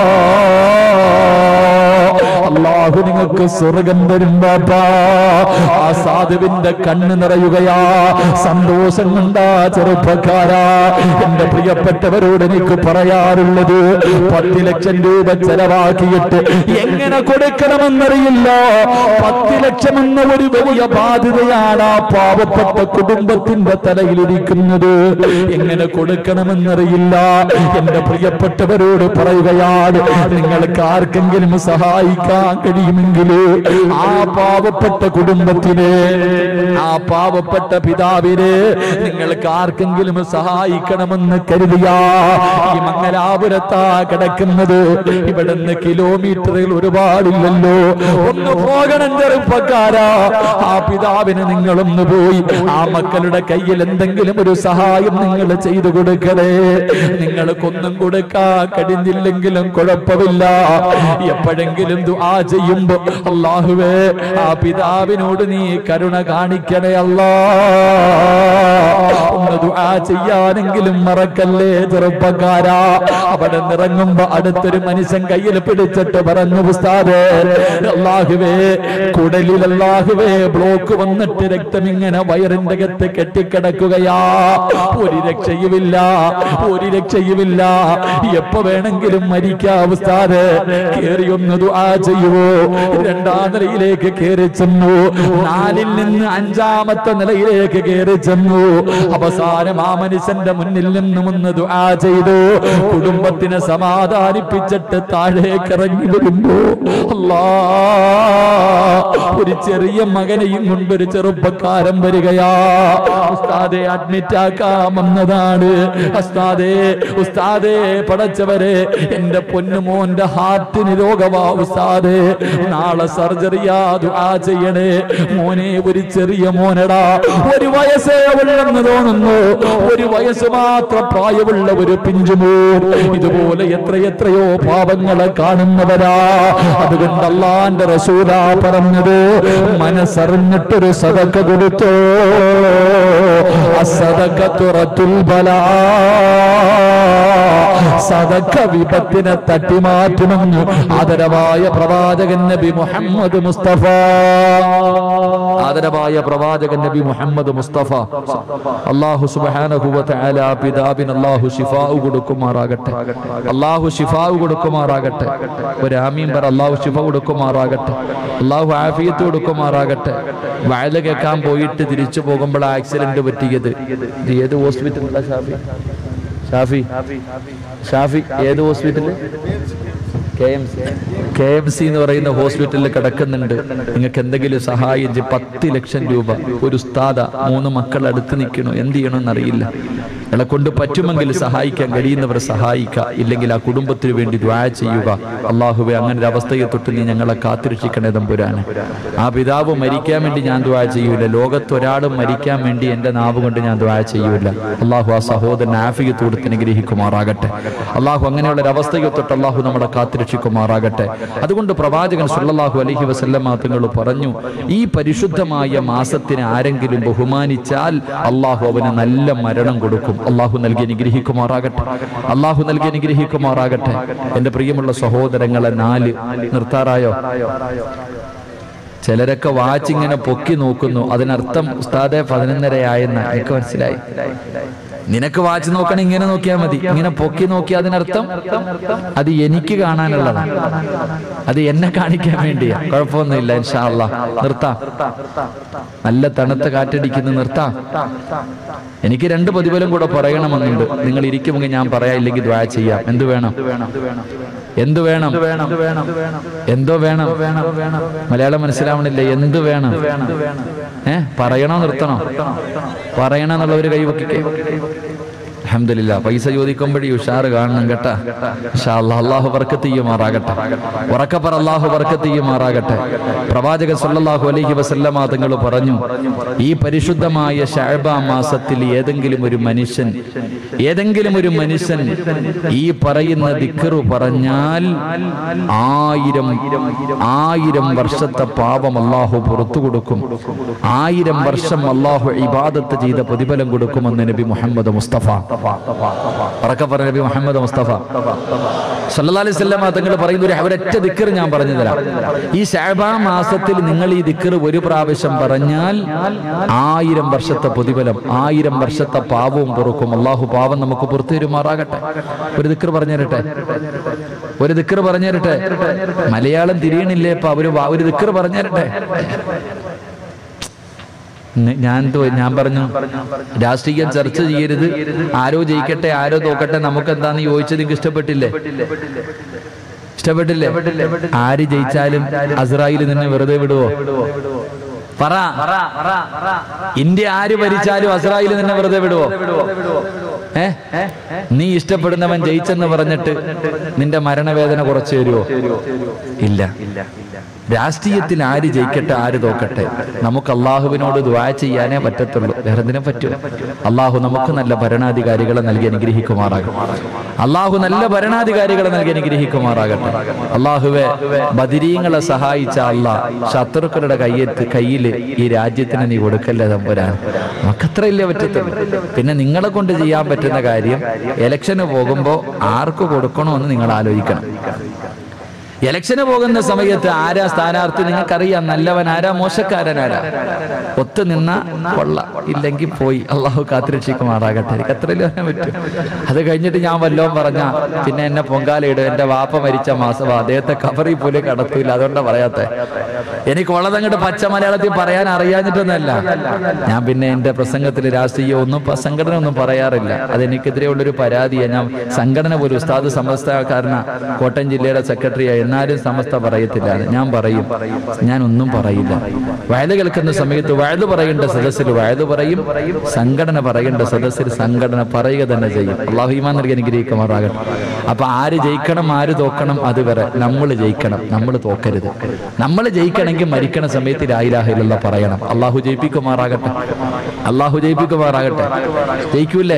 അല്ലാഹു നിങ്ങൾക്ക് സ്വർഗം തരും ബാപ്പാ. ആ സാധുവിന്റെ കണ്ണ് നിറയുകയാ. സന്തോഷം കൊണ്ടാ ചെറുപ്പക്കാരാ. എന്റെ പ്രിയപ്പെട്ടവരോട് എനിക്ക് പറയാറുള്ളത്, പത്ത് ലക്ഷം രൂപ ചെലവാക്കിയിട്ട് എങ്ങനെ കൊടുക്കണമെന്നറിയില്ല. പത്ത് ലക്ഷം എന്ന ഒരു വലിയ ബാധ്യതയാണ് ആ പാവപ്പെട്ട കുടുംബത്തിന്റെ തലയിലിരിക്കുന്നത്. എങ്ങനെ കൊടുക്കണമെന്നറിയില്ല. എന്റെ പ്രിയപ്പെട്ടവരോട് പറയുകയാണ്, നിങ്ങൾക്ക് ആർക്കെങ്കിലും സഹായിക്കാൻ കഴിയുമെങ്കിൽ ആ പാവപ്പെട്ട കുടുംബത്തിനെ, ആ പാവപ്പെട്ട പിതാവിനെ നിങ്ങൾക്ക് ആർക്കെങ്കിലും സഹായിക്കണമെന്ന് കരുതിയാ ഈ മംഗലാപുരത്താ കിടക്കുന്നത്. ഇവിടുന്ന് കിലോമീറ്ററുകൾ ഒരുപാടില്ലല്ലോ. ഒന്ന് പോകണം ചെറുപ്പക്കാരാ. ആ പിതാവിന് നിങ്ങളൊന്ന് പോയി ആ മക്കളുടെ കയ്യിൽ എന്തെങ്കിലും ഒരു സഹായം നിങ്ങൾ ചെയ്തു കൊടുക്കണേ. നിങ്ങൾക്കൊന്നും കൊടുക്കാൻ കഴിഞ്ഞില്ലെങ്കിലും കുഴപ്പമില്ല. എപ്പോഴെങ്കിലും ദുആ ചെയ്യുമ്പോ അല്ലാഹുവേ ആ പിതാവിനോട് നീ കരുണ കാണിക്കണേ അല്ലാ. ഒന്ന് ദുആ ചെയ്യാനെങ്കിലും മറക്കല്ലേ ചെറുപ്പക്കാരാ. അവിടെ നിറങ്ങുമ്പോ അടുത്തൊരു മനുഷ്യൻ കയ്യിൽ പിടിച്ചിട്ട് പറഞ്ഞു, ഉസ്താദേ അല്ലാഹുവേ കുടലിൽ അല്ലാഹുവേ ബ്ലോക്ക് വന്നിട്ട് രക്തം ഇങ്ങനെ വയറിന്റെ അകത്ത് കെട്ടിക്കിടക്കുകയാ. ഒരു രക്ഷയുമില്ല, ഒരു രക്ഷയുമില്ല. എപ്പോ വേണമെങ്കിലും മരിക്കാം ഉസ്താദേ. കേറി ഒന്ന് ദുആ ചെയ്യുവോ? രണ്ടാം നിലയിലേക്ക് കയറി ചെന്നു. നാലിൽ നിന്ന് അഞ്ചാമത്തെ നിലയിലേക്ക് കയറി ചെന്നു. അവസാനം ആ മനുഷ്യന്റെ മുന്നിൽ നിന്നും ഒന്ന് ദുആ ചെയ്തു. കുടുംബത്തിനെ സമാധാനിപ്പിച്ചിട്ട് താഴേക്ക് ഇറങ്ങി വരുമ്പോ അല്ലാ ഒരു ചെറിയ മകനെയും കൊണ്ടൊരു ചെറുപ്പക്കാരൻ വരികയാ. ഉസ്താദെ അഡ്മിറ്റ് ആക്കാമെന്നതാണ്. ഉസ്താദേ ഉസ്താദേ പടച്ചവരെ എന്റെ പൊന്നുമോന്റെ ഹാർട്ടിന് രോഗമാ ഉസ്താദേ. നാളെ സർജറിയാ, ദുആ ചെയ്യണേ. മോനെ ഒരു ചെറിയ മോനടാ, ഒരു വയസ്സേ ഉള്ളെന്ന് തോന്നുന്നു. ഒരു വയസ്സ് മാത്രം പ്രായമുള്ള ഒരു പിഞ്ചുമോൻ. ഇതുപോലെ എത്രയെത്രയോ പാപങ്ങളെ കാണുന്നവരാ. അതുകൊണ്ട് അല്ലാഹുവിന്റെ റസൂലാ പറഞ്ഞത്, മനസ്സറിഞ്ഞിട്ടൊരു സദഖ കൊടുത്തോ. അസ്സദഖത്തു റത്തുൽ ബലാ. സദഖ വിപത്തിനെ തട്ടിമാറ്റുമെന്ന് ആദരവായ പ്രവാചകൻ നബി മുഹമ്മദ് മുസ്തഫ. ആദരവായ പ്രവാചകൻ നബി മുഹമ്മദ് മുസ്തഫ. അല്ലാഹു സുബ്ഹാനഹു വ തആല പിതാവിന് അല്ലാഹു ശിഫാഉ കൊടുക്കുമാറാകട്ടെ. അല്ലാഹു ശിഫാഉ കൊടുക്കുമാറാകട്ടെ. ഒരു ആമീൻ പറ. അല്ലാഹു ശിഫ കൊടുക്കുമാറാകട്ടെ. അല്ലാഹു ആഫിയത്ത് കൊടുക്കുമാറാകട്ടെ. വഅദ് കേൾക്കാൻ പോയിട്ട് തിരിച്ചു പോകുമ്പോൾ ആക്സിഡന്റ് പറ്റിയത് ഇത് ഏത് ഹോസ്പിറ്റലിലാ ഷാഫി? ഷാഫി ഷാഫി ഏത് hospital? K M C K M C എന്ന് പറയുന്ന ഹോസ്പിറ്റലിൽ കിടക്കുന്നുണ്ട്. നിങ്ങൾക്ക് എന്തെങ്കിലും സഹായം, പത്ത് ലക്ഷം രൂപ. ഒരു ഉസ്താദ, മൂന്ന് മക്കൾ അടുത്ത് നിൽക്കണോ, എന്ത് ചെയ്യണമെന്ന് അറിയില്ല. ഇളെ കൊണ്ട് പറ്റുമെങ്കിൽ സഹായിക്കാൻ കഴിയുന്നവർ സഹായിക്കുക. ഇല്ലെങ്കിൽ ആ കുടുംബത്തിന് വേണ്ടി ദുആ ചെയ്യുക. അല്ലാഹുവേ അങ്ങനെ ഒരു അവസ്ഥയെ തൊട്ട് നീ ഞങ്ങളെ കാത്തിരക്ഷിക്കണേ തമ്പുരാനെ. ആ പിതാവ് മരിക്കാൻ വേണ്ടി ഞാൻ ദുആ ചെയ്യൂല. ലോകത്ത് ഒരാളും മരിക്കാൻ വേണ്ടി എന്റെ നാവ് കൊണ്ട് ഞാൻ ദുആ ചെയ്യൂല. അല്ലാഹു ആ സഹോദരൻ ആഫിയത്ത് കൊടുത്ത് അനുഗ്രഹിക്കുമാറാകട്ടെ. അല്ലാഹു അങ്ങനെയുള്ള ഒരു അവസ്ഥയെ തൊട്ട് അല്ലാഹു നമ്മളെ കാത്തിരക്ഷിക്കും. കാത്തുരക്ഷിക്കുമാറാകട്ടെ. അതുകൊണ്ട് പ്രവാചകൻ സല്ലല്ലാഹു അലൈഹി വസല്ലമ തങ്ങൾ പറഞ്ഞു, ഈ പരിശുദ്ധമായ മാസത്തിനെ ആരെങ്കിലും ബഹുമാനിച്ചാൽ അള്ളാഹു അവന് നല്ല മരണം കൊടുക്കും. അള്ളാഹു നൽകി അനുഗ്രഹിക്കുമാറാകട്ടെ. അള്ളാഹു നൽകി അനുഗ്രഹിക്കുമാറാകട്ടെ. എന്റെ പ്രിയമുള്ള സഹോദരങ്ങളെ, നാല് നിർത്താറായോ? ചിലരൊക്കെ വാച്ച് ഇങ്ങനെ പൊക്കി നോക്കുന്നു. അതിനർത്ഥം ഉസ്താദെ പതിനൊന്നരയായെന്ന് എനിക്ക് മനസ്സിലായി. നിനക്ക് വാച്ച് നോക്കണം, ഇങ്ങനെ നോക്കിയാൽ മതി. ഇങ്ങനെ പൊക്കി നോക്കി അതിനർത്ഥം അത് എനിക്ക് കാണാനുള്ളതാണ്, അത് എന്നെ കാണിക്കാൻ വേണ്ടിയാ. കുഴപ്പമൊന്നുമില്ല, ഇൻഷാ അല്ലാഹ് നിർത്താം. നല്ല തണുത്ത കാറ്റടിക്കുന്നു, നിർത്താം. എനിക്ക് രണ്ട് പ്രതിഫലം കൂടെ പറയണമെന്നുണ്ട്. നിങ്ങൾ ഇരിക്കുമെങ്കിൽ ഞാൻ പറയാം, ഇല്ലെങ്കിൽ ദ്വാ ചെയ്യാം. എന്ത് വേണം? എന്ത് വേണം? എന്തോ വേണം? മലയാളം മനസ്സിലാവണില്ലേ? എന്ത് വേണം? ഏ പറയണോ നിർത്തണോ? പറയണോ എന്നുള്ളവര് കൈവക്കിക്കേ. അൽഹംദുലില്ലാ. പൈസ ചോദിക്കുമ്പോഴേ ഉഷാറ് കാണണം കേട്ടാ. ഇൻഷാ അല്ലാഹ് അല്ലാഹു ബർക്കത്ത് ചെയ്യുമാറാകട്ടെ. ഉറക്കപ്പറ അല്ലാഹു ബർക്കത്ത് ചെയ്യുമാറാകട്ടെ. പ്രവാചകൻ സല്ലല്ലാഹു അലൈഹി വസല്ലമ തങ്ങൾ പറഞ്ഞു, ഈ പരിശുദ്ധമായ ശഅബാൻ മാസത്തിൽ ഏതെങ്കിലും ഒരു മനുഷ്യൻ ഏതെങ്കിലും ഒരു മനുഷ്യൻ ഈ പറയുന്ന ദിക്ർ പറഞ്ഞാൽ ആയിരം ആയിരം വർഷത്തെ പാപം അല്ലാഹു പുറത്തു കൊടുക്കും. ആയിരം വർഷം അല്ലാഹു ഇബാദത്ത് ചെയ്ത പ്രതിഫലം കൊടുക്കുമെന്ന് നബി മുഹമ്മദ് മുസ്തഫ നബി മുഹമ്മദ് മുസ്തഫ സല്ലല്ലാഹു അലൈഹി വസല്ലം തങ്ങൾ പറയുന്ന ഒരു ഒരൊറ്റ ദിക്ർ ഞാൻ പറഞ്ഞു തരാം. ഈ ശഅബാൻ മാസത്തിൽ നിങ്ങൾ ഈ ദിക്ർ ഒരു പ്രാവശ്യം പറഞ്ഞാൽ ആയിരം വർഷത്തെ പ്രതിഫലം, ആയിരം വർഷത്തെ പാപവും പൊറുക്കും. അല്ലാഹു പാവം നമുക്ക് പുറത്തു തരുമാറാകട്ടെ. ഒരു ദിക്ർ പറഞ്ഞു തരട്ടെ, ഒരു ദിക്ർ പറഞ്ഞു തരട്ടെ. മലയാളം തിരിയണില്ലേ? ഇപ്പൊ അവര് ഒരു ദിക്ർ പറഞ്ഞു തരട്ടെ. ഞാൻ ഞാൻ പറഞ്ഞു, രാഷ്ട്രീയം ചർച്ച ചെയ്യരുത്, ആരോ ജയിക്കട്ടെ ആരോ തോക്കട്ടെ, നമുക്ക് എന്താന്ന് ചോദിച്ചത് നിങ്ങൾക്ക് ഇഷ്ടപ്പെട്ടില്ലേ? ഇഷ്ടപ്പെട്ടില്ലേ? ആര് ജയിച്ചാലും അസ്രായേൽ നിന്നെ വെറുതെ വിടുവോ? പറ. ഇന്ത്യ ആര് ഭരിച്ചാലും അസ്രായേൽ നിന്നെ വെറുതെ വിടുവോ? ഏ നീ ഇഷ്ടപ്പെടുന്നവൻ ജയിച്ചെന്ന് പറഞ്ഞിട്ട് നിന്റെ മരണവേദന കുറച്ചു തരുവോ? ഇല്ല. രാഷ്ട്രീയത്തിൽ ആര് ജയിക്കട്ടെ ആര് തോക്കട്ടെ, നമുക്ക് അള്ളാഹുവിനോട് ദുആ ചെയ്യാനേ പറ്റത്തുള്ളൂ, വേറെ എന്തിനും പറ്റൂല. അള്ളാഹു നമുക്ക് നല്ല ഭരണാധികാരികളെ നൽകി അനുഗ്രഹിക്കുമാറാകട്ടെ. അള്ളാഹു നല്ല ഭരണാധികാരികളെ നൽകി അനുഗ്രഹിക്കുമാറാകട്ടെ. അള്ളാഹുവെ, ബദരീങ്ങളെ സഹായിച്ച അള്ളാഹ് ശത്രുക്കളുടെ കയ്യെത്ത് കയ്യിൽ ഈ രാജ്യത്തിന് നീ കൊടുക്കല്ലേ തമ്പുരാൻ. നമുക്കത്രയല്ലേ പറ്റത്തുള്ളൂ. പിന്നെ നിങ്ങളെ കൊണ്ട് ചെയ്യാൻ പറ്റുന്ന കാര്യം, ഇലക്ഷന് പോകുമ്പോൾ ആർക്ക് കൊടുക്കണമെന്ന് നിങ്ങൾ ആലോചിക്കണം. ഇലക്ഷന് പോകുന്ന സമയത്ത് ആരാ സ്ഥാനാർത്ഥി നിങ്ങൾക്കറിയാം, നല്ലവൻ ആരാ മോശക്കാരൻ ആരാ. ഒത്തു നിന്ന കൊള്ള, ഇല്ലെങ്കിൽ പോയി. അള്ളാഹു കാത്തുരക്ഷിക്കുമാറാകട്ടെ. എനിക്ക് അത്രയല്ലേ പറയാൻ പറ്റും. അത് കഴിഞ്ഞിട്ട് ഞാൻ വല്ലോം പറഞ്ഞ പിന്നെ എന്നെ പൊങ്കാലയിടും. എന്റെ വാപ്പ മരിച്ച മാസം അദ്ദേഹത്തെ കബറിൽ പോലും കടത്തൂല. അതുകൊണ്ടാ പറയാത്തെ. എനിക്ക് ഉള്ളതങ്ങോട്ട് പച്ച മലയാളത്തിൽ പറയാൻ അറിയാഞ്ഞിട്ടൊന്നല്ല. ഞാൻ പിന്നെ എന്റെ പ്രസംഗത്തിൽ രാഷ്ട്രീയം ഒന്നും സംഘടന ഒന്നും പറയാറില്ല. അതെനിക്കെതിരെയുള്ളൊരു പരാതിയാണ്. ഞാൻ സംഘടന പോലും ഉസ്താദ് സമസ്തക്കാരന കോട്ടയം ജില്ലയുടെ സെക്രട്ടറിയായി, എന്നാലും സമസ്ത പറയത്തില്ല. ഞാൻ പറയും, ഞാൻ ഒന്നും പറയില്ല. വയത് കേൾക്കുന്ന സമയത്ത് വയത് പറയേണ്ട സദസ്സിൽ വയത് പറയും, സംഘടന പറയേണ്ട സദസ്സിൽ സംഘടന പറയുക തന്നെ ചെയ്യും. അല്ലാഹു ഈമാൻ നൽകി അനുഗ്രഹിക്കുമാറാകട്ടെ. അപ്പൊ ആര് ജയിക്കണം ആര് തോക്കണം അത് വരെ നമ്മൾ ജയിക്കണം, നമ്മൾ തോക്കരുത്. നമ്മൾ ജയിക്കണമെങ്കിൽ മരിക്കണ സമയത്ത് ലാ ഇലാഹ ഇല്ലല്ലാഹ് പറയണം. അല്ലാഹു ജയിപ്പിക്കുമാറാകട്ടെ. അല്ലാഹു ജയിപ്പിക്കുമാറാകട്ടെ. ജയിക്കൂല്ലേ?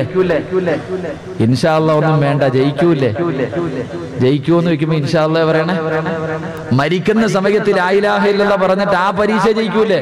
ഇൻഷാ അല്ലാഹ് ഒന്നും വേണ്ട, ജയിക്കൂല്ലേ? ജയിക്കൂന്ന് വെക്കുമ്പോ ഇൻഷാ അല്ലാഹ് പറയണേ. മരിക്കുന്ന സമയത്ത് ലാ ഇലാഹ ഇല്ലല്ലാഹ് പറഞ്ഞിട്ട് ആ പരീക്ഷ ജയിക്കൂലേ?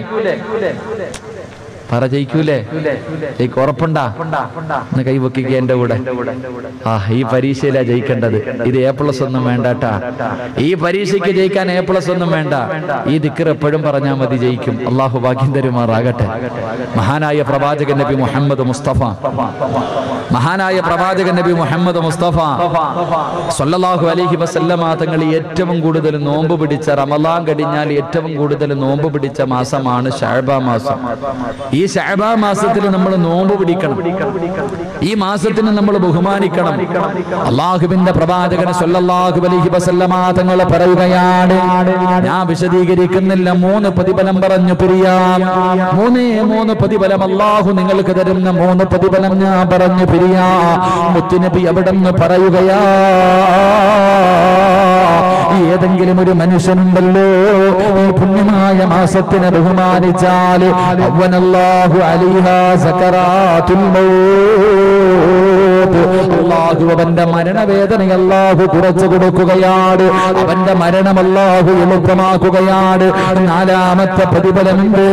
പറ, ജയിക്കൂലേ? ജയിക്ക് ഉറപ്പുണ്ടാ? ഒന്ന് കൈവക്കിക്ക എന്റെ കൂടെ. ആ ഈ പരീക്ഷയിലാ ജയിക്കേണ്ടത്. ഇത് എ പ്ലസ് ഒന്നും വേണ്ടാട്ടാ. ഈ പരീക്ഷയ്ക്ക് ജയിക്കാൻ എ പ്ലസ് ഒന്നും വേണ്ട. ഈ ദിക്ർ എപ്പോഴും പറഞ്ഞാൽ മതി, ജയിക്കും. അള്ളാഹു ഭാഗ്യം തരുമാറാകട്ടെ. മഹാനായ പ്രവാചകൻ നബി മുഹമ്മദ് മുസ്തഫ മഹാനായ പ്രവാചകൻ നബി മുഹമ്മദ് മുസ്തഫ സല്ലല്ലാഹു അലൈഹി വസല്ലമ തങ്ങൾ ഏറ്റവും കൂടുതൽ നോമ്പ് പിടിച്ച, റമളാൻ കഴിഞ്ഞാൽ ഏറ്റവും കൂടുതൽ നോമ്പ് പിടിച്ച മാസമാണ് ശഅബാൻ മാസം. ഈ ശഅബാൻ മാസത്തിൽ നമ്മൾ നോമ്പ് പിടിക്കണം. ഈ മാസത്തിന് നമ്മൾ ബഹുമാനിക്കണം. അല്ലാഹുവിന്റെ പ്രവാചകൻ സല്ലല്ലാഹു അലൈഹി വസല്ലമ തങ്ങൾ പറയുകയാണ്, ഞാൻ വിശദീകരിക്കുന്നില്ല, മൂന്ന് പ്രതിഫലം പറഞ്ഞു പിരിയാം. മൂന്നേ മൂന്ന് പ്രതിഫലം അല്ലാഹു നിങ്ങൾക്ക് തരുന്ന മൂന്ന് പ്രതിഫലം ഞാൻ പറഞ്ഞു പിരിയാ. മുത്തുനബി അവിടെന്ന് പറയുകയാ, ഏതെങ്കിലും ഒരു മനുഷ്യനുണ്ടല്ലോ ഈ പുണ്യമായ മാസത്തിനെ ബഹുമാനിച്ചാൽ അവനല്ലാഹു അലൈഹാ സകറാത്തുൽ മൗത്ത് അല്ലാഹു അവന്റെ മരണവേദന അല്ലാഹു കുറച്ചു കൊടുക്കുകയാണ്. അവന്റെ മരണം അല്ലാഹു എളുപ്പമാക്കുകയാണ്. നാലാമത്തെ പ്രതിഫലമുണ്ട്,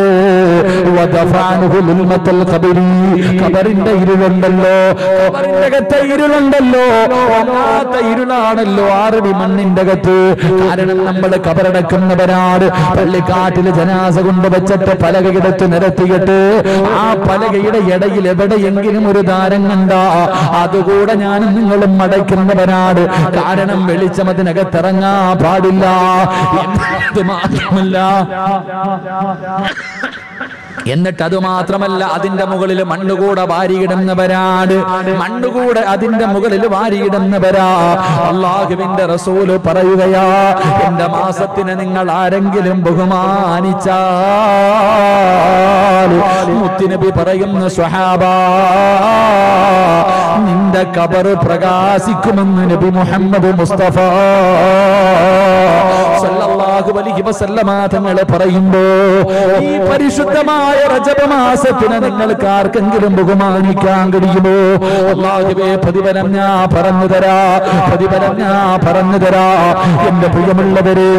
ഖബറിന്റെ ഇരുളുണ്ടല്ലോ, ഖബറിന്റെ അകത്തെ ഇരുളുണ്ടല്ലോ, വല്ലാത്ത ഇരുളാണല്ലോ ആറടി മണ്ണിന്റെ അകത്ത്. കാരണം നമ്മൾ ഖബറടക്കുന്നവരാണ്. പള്ളിക്കാട്ടില് ജനാസ കൊണ്ട് വെച്ചിട്ട് പലകയെടുത്ത് നിരത്തിയിട്ട് ആ പലകയുടെ ഇടയിൽ എവിടെയെങ്കിലും ഒരു ദാരം കണ്ടാ അതുകൂടെ ഞാനും നിങ്ങളും അടയ്ക്കുന്നവരാണ്. കാരണം വെളിച്ചം അതിനകത്തിറങ്ങാൻ പാടില്ല. അത് മാത്രമല്ല എന്നിട്ട് അത് മാത്രമല്ല അതിന്റെ മുകളിൽ മണ്ണുകൂടെ വാരിയിടുന്നവരാണ്. മണ്ണുകൂടെ അതിന്റെ മുകളിൽ വാരിയിടുന്നവരാ. അല്ലാഹുവിന്റെ റസൂല് പറയുകയാ, എന്റെ മാസത്തിന് നിങ്ങൾ ആരെങ്കിലും ബഹുമാനിച്ചാൽ മുത്തുനബി പറയുന്ന സ്വഹാബാ നിന്റെ ഖബർ പ്രകാശിക്കുമെന്ന് നബി മുഹമ്മദ് മുസ്തഫ സല്ലല്ലാഹു അലൈഹി വസല്ലമ തങ്ങൾ പറയുമ്പോ ഈ പരിശുദ്ധമായ റജബ് മാസത്തിനെ നിങ്ങൾക്ക് ആർക്കെങ്കിലും ബഹുമാനിക്കാൻ കഴിയുമോ? അല്ലാഹുവേ പ്രതിഫലം ഞാൻ പറഞ്ഞു തരാ, പ്രതിഫലം ഞാൻ പറഞ്ഞു തരാ. എന്റെ പ്രിയമുള്ളവരെ,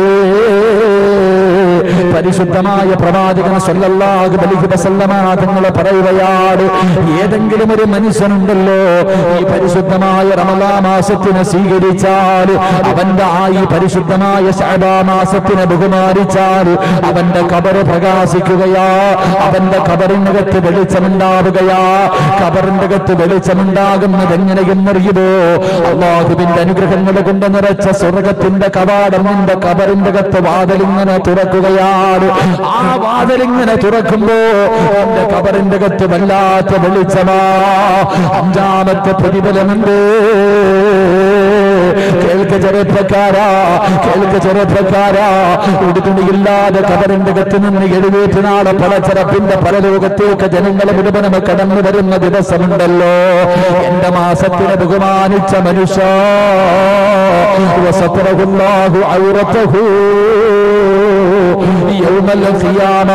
പരിശുദ്ധമായ പ്രവാചകൻ സല്ലല്ലാഹു അലൈഹി വസല്ലമ തങ്ങൾ പറയുകയാണ്, ഏതെങ്കിലും ഒരു മനുഷ്യനുണ്ടല്ലോ ഈ പരിശുദ്ധമായ റമളാൻ മാസത്തിനെ സ്വീകരിച്ചാൽ, അവന്റെ ആ ഈ പരിശുദ്ധമായ ശഅബാൻ മാസത്തിനെ ബഹുമാനിച്ചാൽ അവന്റെ ഖബർ പ്രകാശിക്കുകയാ, അവന്റെ ഖബറിനകത്ത് വെളിച്ചമുണ്ടാവുകയാ. ഖബറിന്റെ അകത്ത് വെളിച്ചമുണ്ടാകുന്നത് എങ്ങനെയെന്നറിയുമോ? അല്ലാഹുവിന്റെ അനുഗ്രഹങ്ങൾ കൊണ്ട് നിറച്ച സ്വർഗത്തിന്റെ കവാടം നിന്റെ ഖബറിന്റെ അകത്ത് വാതിലിങ്ങനെ തുറക്കുകയാണ്. ആ വാതിലിങ്ങനെ തുറക്കുമ്പോ എന്റെ ഖബറിന്റെ അകത്ത് വല്ലാത്ത വെളിച്ചമാ. അഞ്ചാമത്തെ പ്രതിഫലമുണ്ട്. കേൾക്ക ചെറുപ്പക്കാരാ, കേൾക്ക ചെറുപ്പക്കാരാ, ഉടുതുണിയില്ലാതെ ഖബറിന്റെ അകത്ത് നിന്ന് എഴുന്നേറ്റ് നാളെ പലചരപ്പിന്റെ പരലോകത്തേക്ക് ജനങ്ങളെ മുഴുവനും കടന്നു വരുന്ന ദിവസമുണ്ടല്ലോ. എന്റെ മാസത്തിനെ ബഹുമാനിച്ച മനുഷ്യ വസതറഹുല്ലാഹു ഔറതഹു യൗമൽ ഖിയാമ.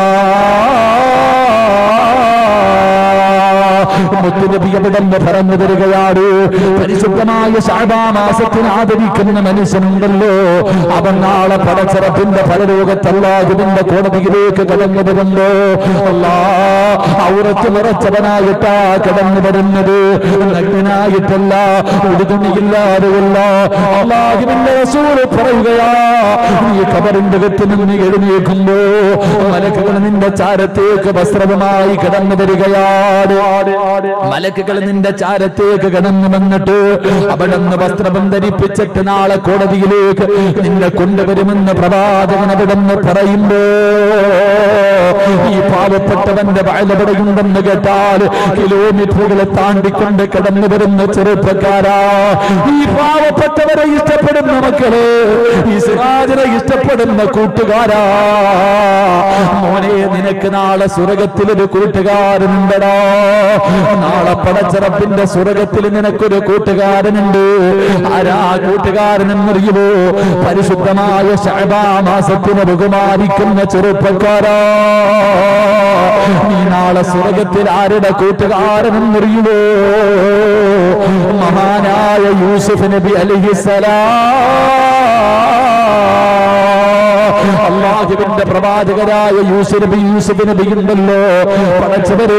മുത്തുനബി എവിടെന്ന് പറഞ്ഞു തരികയാണ്, പരിശുദ്ധമായ ശഅബാൻ മാസത്തിന് ആദരിക്കുന്ന മനുഷ്യനുണ്ടല്ലോ അവൻ നാളെ പലചരപ്പിന്റെ പരലോകത്ത് അല്ലാഹുവിന്റെ കോടതിയിലേക്ക് കടന്നു വരുമ്പോ അല്ലാഹ് ഔറത്ത് നിറച്ചവനായിട്ടാ കടന്നു വരുന്നത്, നഗ്നനായിട്ടല്ല, ഉടുതുണിയില്ലാതെയല്ല. അല്ലാഹുവിന്റെ റസൂൽ പറയുകയാ, നീ ഖബറിന്റെ അകത്ത് നിന്ന് എഴുന്നേൽക്കുമ്പോ മലക്കുകൾ നിന്റെ ചാരത്തേക്ക് വസ്ത്രവുമായി കടന്നു വരികയാണ്. മലക്കുകൾ നിന്റെ ചാരത്തേക്ക് കടന്നു വന്നിട്ട് അവിടുന്ന് വസ്ത്രം ധരിപ്പിച്ചിട്ട് നാളെ കോടതിയിലേക്ക് നിന്നെ കൊണ്ടുവരുമെന്ന് പ്രവാചകൻ അവിടുന്ന് പറയുമ്പോ ഈ പാവപ്പെട്ടവന്റെ വയലവിടെയുണ്ടെന്ന് കേട്ടാൽ കിലോമീറ്ററുകളെ താണ്ടിക്കൊണ്ട് കടന്നു വരുന്ന ചെറുപ്പക്കാരാ, ഈ പാവപ്പെട്ടവരെ ഇഷ്ടപ്പെടുന്ന മക്കളെ, ഈ സിറാജിനെ ഇഷ്ടപ്പെടുന്ന കൂട്ടുകാരാ, മോനെ നിനക്ക് നാളെ സ്വർഗത്തിലൊരു കൂട്ടുകാരനുണ്ടടാ. നാളെ പടച്ചറപ്പിന്റെ സ്വർഗത്തിൽ നിനക്കൊരു കൂട്ടുകാരനുണ്ട്. ആരാ കൂട്ടുകാരനെന്നറിയുമോ? പരിശുദ്ധമായ ശഅബാൻ മാസത്തിനെ ബഹുമാനിക്കുന്ന ചെറുപ്പക്കാരാ, നീ നാളെ സ്വർഗത്തിൽ ആരുടെ കൂട്ടുകാരനെന്നറിയുമോ? മഹാനായ യൂസുഫ് നബി അലൈഹിസ്സലാം, അല്ലാഹുവിന്റെ പ്രവാചകരായ യൂസുഫ് നബി യൂസുഫ് നബി ഉണ്ടല്ലോ, പടച്ചവരെ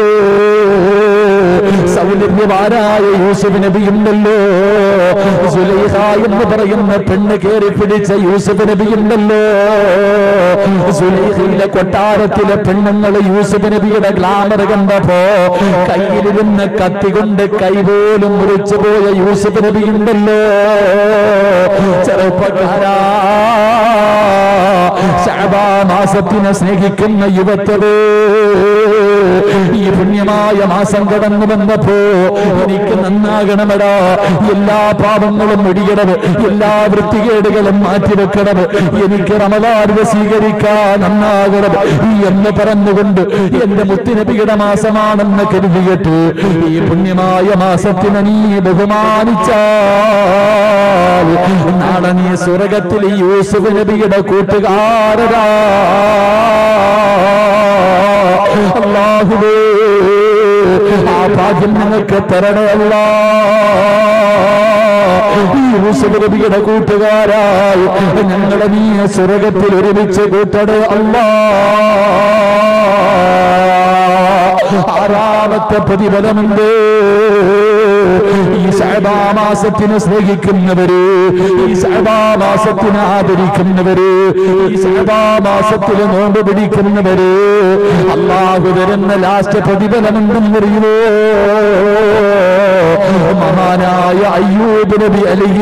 സൗന്ദര്യവാനായ യൂസുഫ് നബി ഉണ്ടല്ലോ, സുലൈഖ എന്ന് പറയുന്ന പെണ്ണ് കയറി പിടിച്ച യൂസുഫ് നബി ഉണ്ടല്ലോ, സുലൈഖയിലെ കൊട്ടാരത്തിലെ പെണ്ണുങ്ങൾ യൂസുഫ് നബിയുടെ ഗ്ലാമർ കണ്ടപ്പോ കയ്യിലിരുന്ന് കത്തി കൊണ്ട് കൈപോലും മുറിച്ചു പോയ യൂസുഫ് നബി ഉണ്ടല്ലോ. ചെറുപ്പക്കാരാ, ശഅബാൻ മാസത്തിനെ സ്നേഹിക്കുന്ന യുവത്വേ, ഈ പുണ്യമായ മാസം കടന്നു വന്നപ്പോ എനിക്ക് നന്നാകണമെടാ, എല്ലാ പാപങ്ങളും ഒഴിയണത്, എല്ലാ വൃത്തികേടുകളും മാറ്റിവെക്കണത്, എനിക്ക് റമളാനിനെ സ്വീകരിക്കാൻ നന്നാകണം എന്ന് പറഞ്ഞുകൊണ്ട് എന്റെ മുത്തുനബിയുടെ മാസമാണെന്ന് കരുതിയിട്ട് ഈ പുണ്യമായ മാസത്തിനെ നീ ബഹുമാനിച്ചാൽ നാളെ നീ സ്വർഗത്തിൽ യൂസുഫ് നബിയുടെ കൂട്ടുകാരനാ. അല്ലാഹുവേ, ആ ഭാഗ്യം ഞങ്ങൾക്ക് തരണേ അല്ലാഹ്. ഈ യൂസുഫ് നബിയുടെ കൂട്ടുകാരായി ഞങ്ങളെ നീ സ്വർഗ്ഗത്തിൽ ഒരുമിച്ച് കൂട്ടണേ അല്ലാഹ്. ആറാമത്തെ പ്രതിഫലമുണ്ട്. ഈ ശഅബാ മാസത്തിനെ സ്നേഹിക്കുന്നവര്, ഈ ശഅബാ മാസത്തിനെ ആദരിക്കുന്നവര്, ഈ ശഅബാ മാസത്തിൽ നോമ്പ് പിടിക്കുന്നവര് അല്ലാഹു തരുന്ന ലാസ്റ്റ് പ്രതിഫലമെന്തെന്നറിയുമോ? മഹാനായ അയ്യൂബ് നബി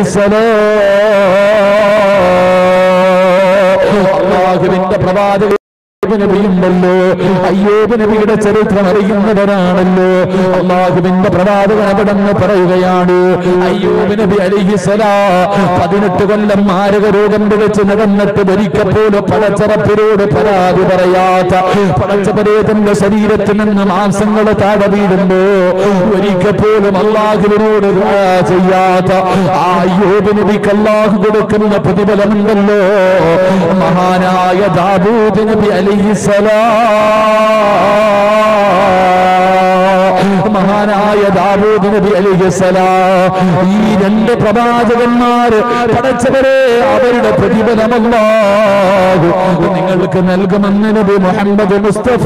അലൈഹിസ്സലാം അല്ലാഹുവിന്റെ പ്രവാചകൻ നബിയുണ്ടല്ലോ. അയ്യൂബ് നബിയുടെ ചരിത്രം അറിയുന്നവരാണല്ലോ. അല്ലാഹുവിന്റെ പ്രവാചകൻ അവിടെന്ന് പറയുകയാണ്, അയ്യൂബ് നബി അലൈഹിസ്സലാം പതിനെട്ട് കൊല്ലം മാരക രോഗം പിടിച്ച് നടന്നിട്ട് ഒരിക്കപ്പോലും പടച്ചറപ്പിനോട് പരാതി പറയാത്ത, പടച്ചവരെ തന്റെ ശരീരത്തിൽ നിന്ന് മാംസങ്ങൾ താഴെ വീഴുമ്പോ ഒരിക്കപ്പോലും അല്ലാഹുവിനോട് ദുആ ചെയ്യാത്ത ആ അയ്യൂബ് നബിക്ക് അല്ലാഹു കൊടുക്കുന്ന പ്രതിഫലമുണ്ടല്ലോ. മഹാനായ ദാവൂദ് നബി അലൈഹിസ്സലാം, മഹാനായ ദാവൂദ് നബി അലൈഹിസ്സലാം, ഈ രണ്ട് പ്രവാചകന്മാർ പടച്ചവരെ അവരുടെ പ്രതിഫലം അല്ലാഹു നിങ്ങൾക്ക് നൽകുമെന്ന് നബി മുഹമ്മദ് മുസ്തഫ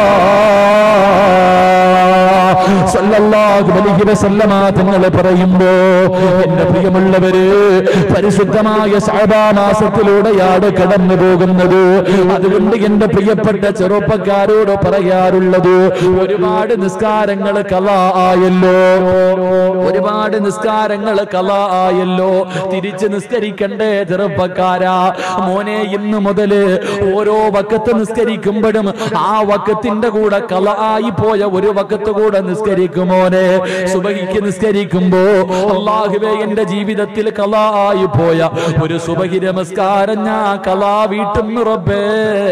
സല്ലല്ലാഹു അലൈഹി വസല്ലമ തങ്ങൾ പറയുമ്പോ, എന്റെ പ്രിയമുള്ളവര്, പരിശുദ്ധമായ ശഅബാ മാസത്തിലൂടെയാണ് കടന്നു പോകുന്നത്. അതുകൊണ്ട് എന്റെ പ്രിയപ്പെട്ട ചെറുപ്പക്കാരോട് പറയാറുള്ളത്, ഒരുപാട് നിസ്കാരങ്ങൾ ഖളാ ആയല്ലോ, ഒരുപാട് നിസ്കാരങ്ങൾ ഖളാ ആയല്ലോ, തിരിച്ച് നിസ്കരിക്കണ്ടേ ചെറുപ്പക്കാരാ. മോനെ, ഇന്ന് മുതല് ഓരോ വഖത്ത് നിസ്കരിക്കുമ്പോഴും ആ വഖത്തിന്റെ കൂടെ ഖളാ ആയി പോയ ഒരു വഖത്ത് കൂടെ നിസ്കരിക്കുമോനെ. സുബഹിക്ക് നിസ്കരിക്കുമ്പോ അല്ലാഹുവേ, എന്റെ ജീവിതത്തിൽ ഖളാ ആയി പോയ ഒരു സുബഹി നമസ്കാരം ഞാൻ ഖളാ വീട്ടുന്നു റബ്ബേ.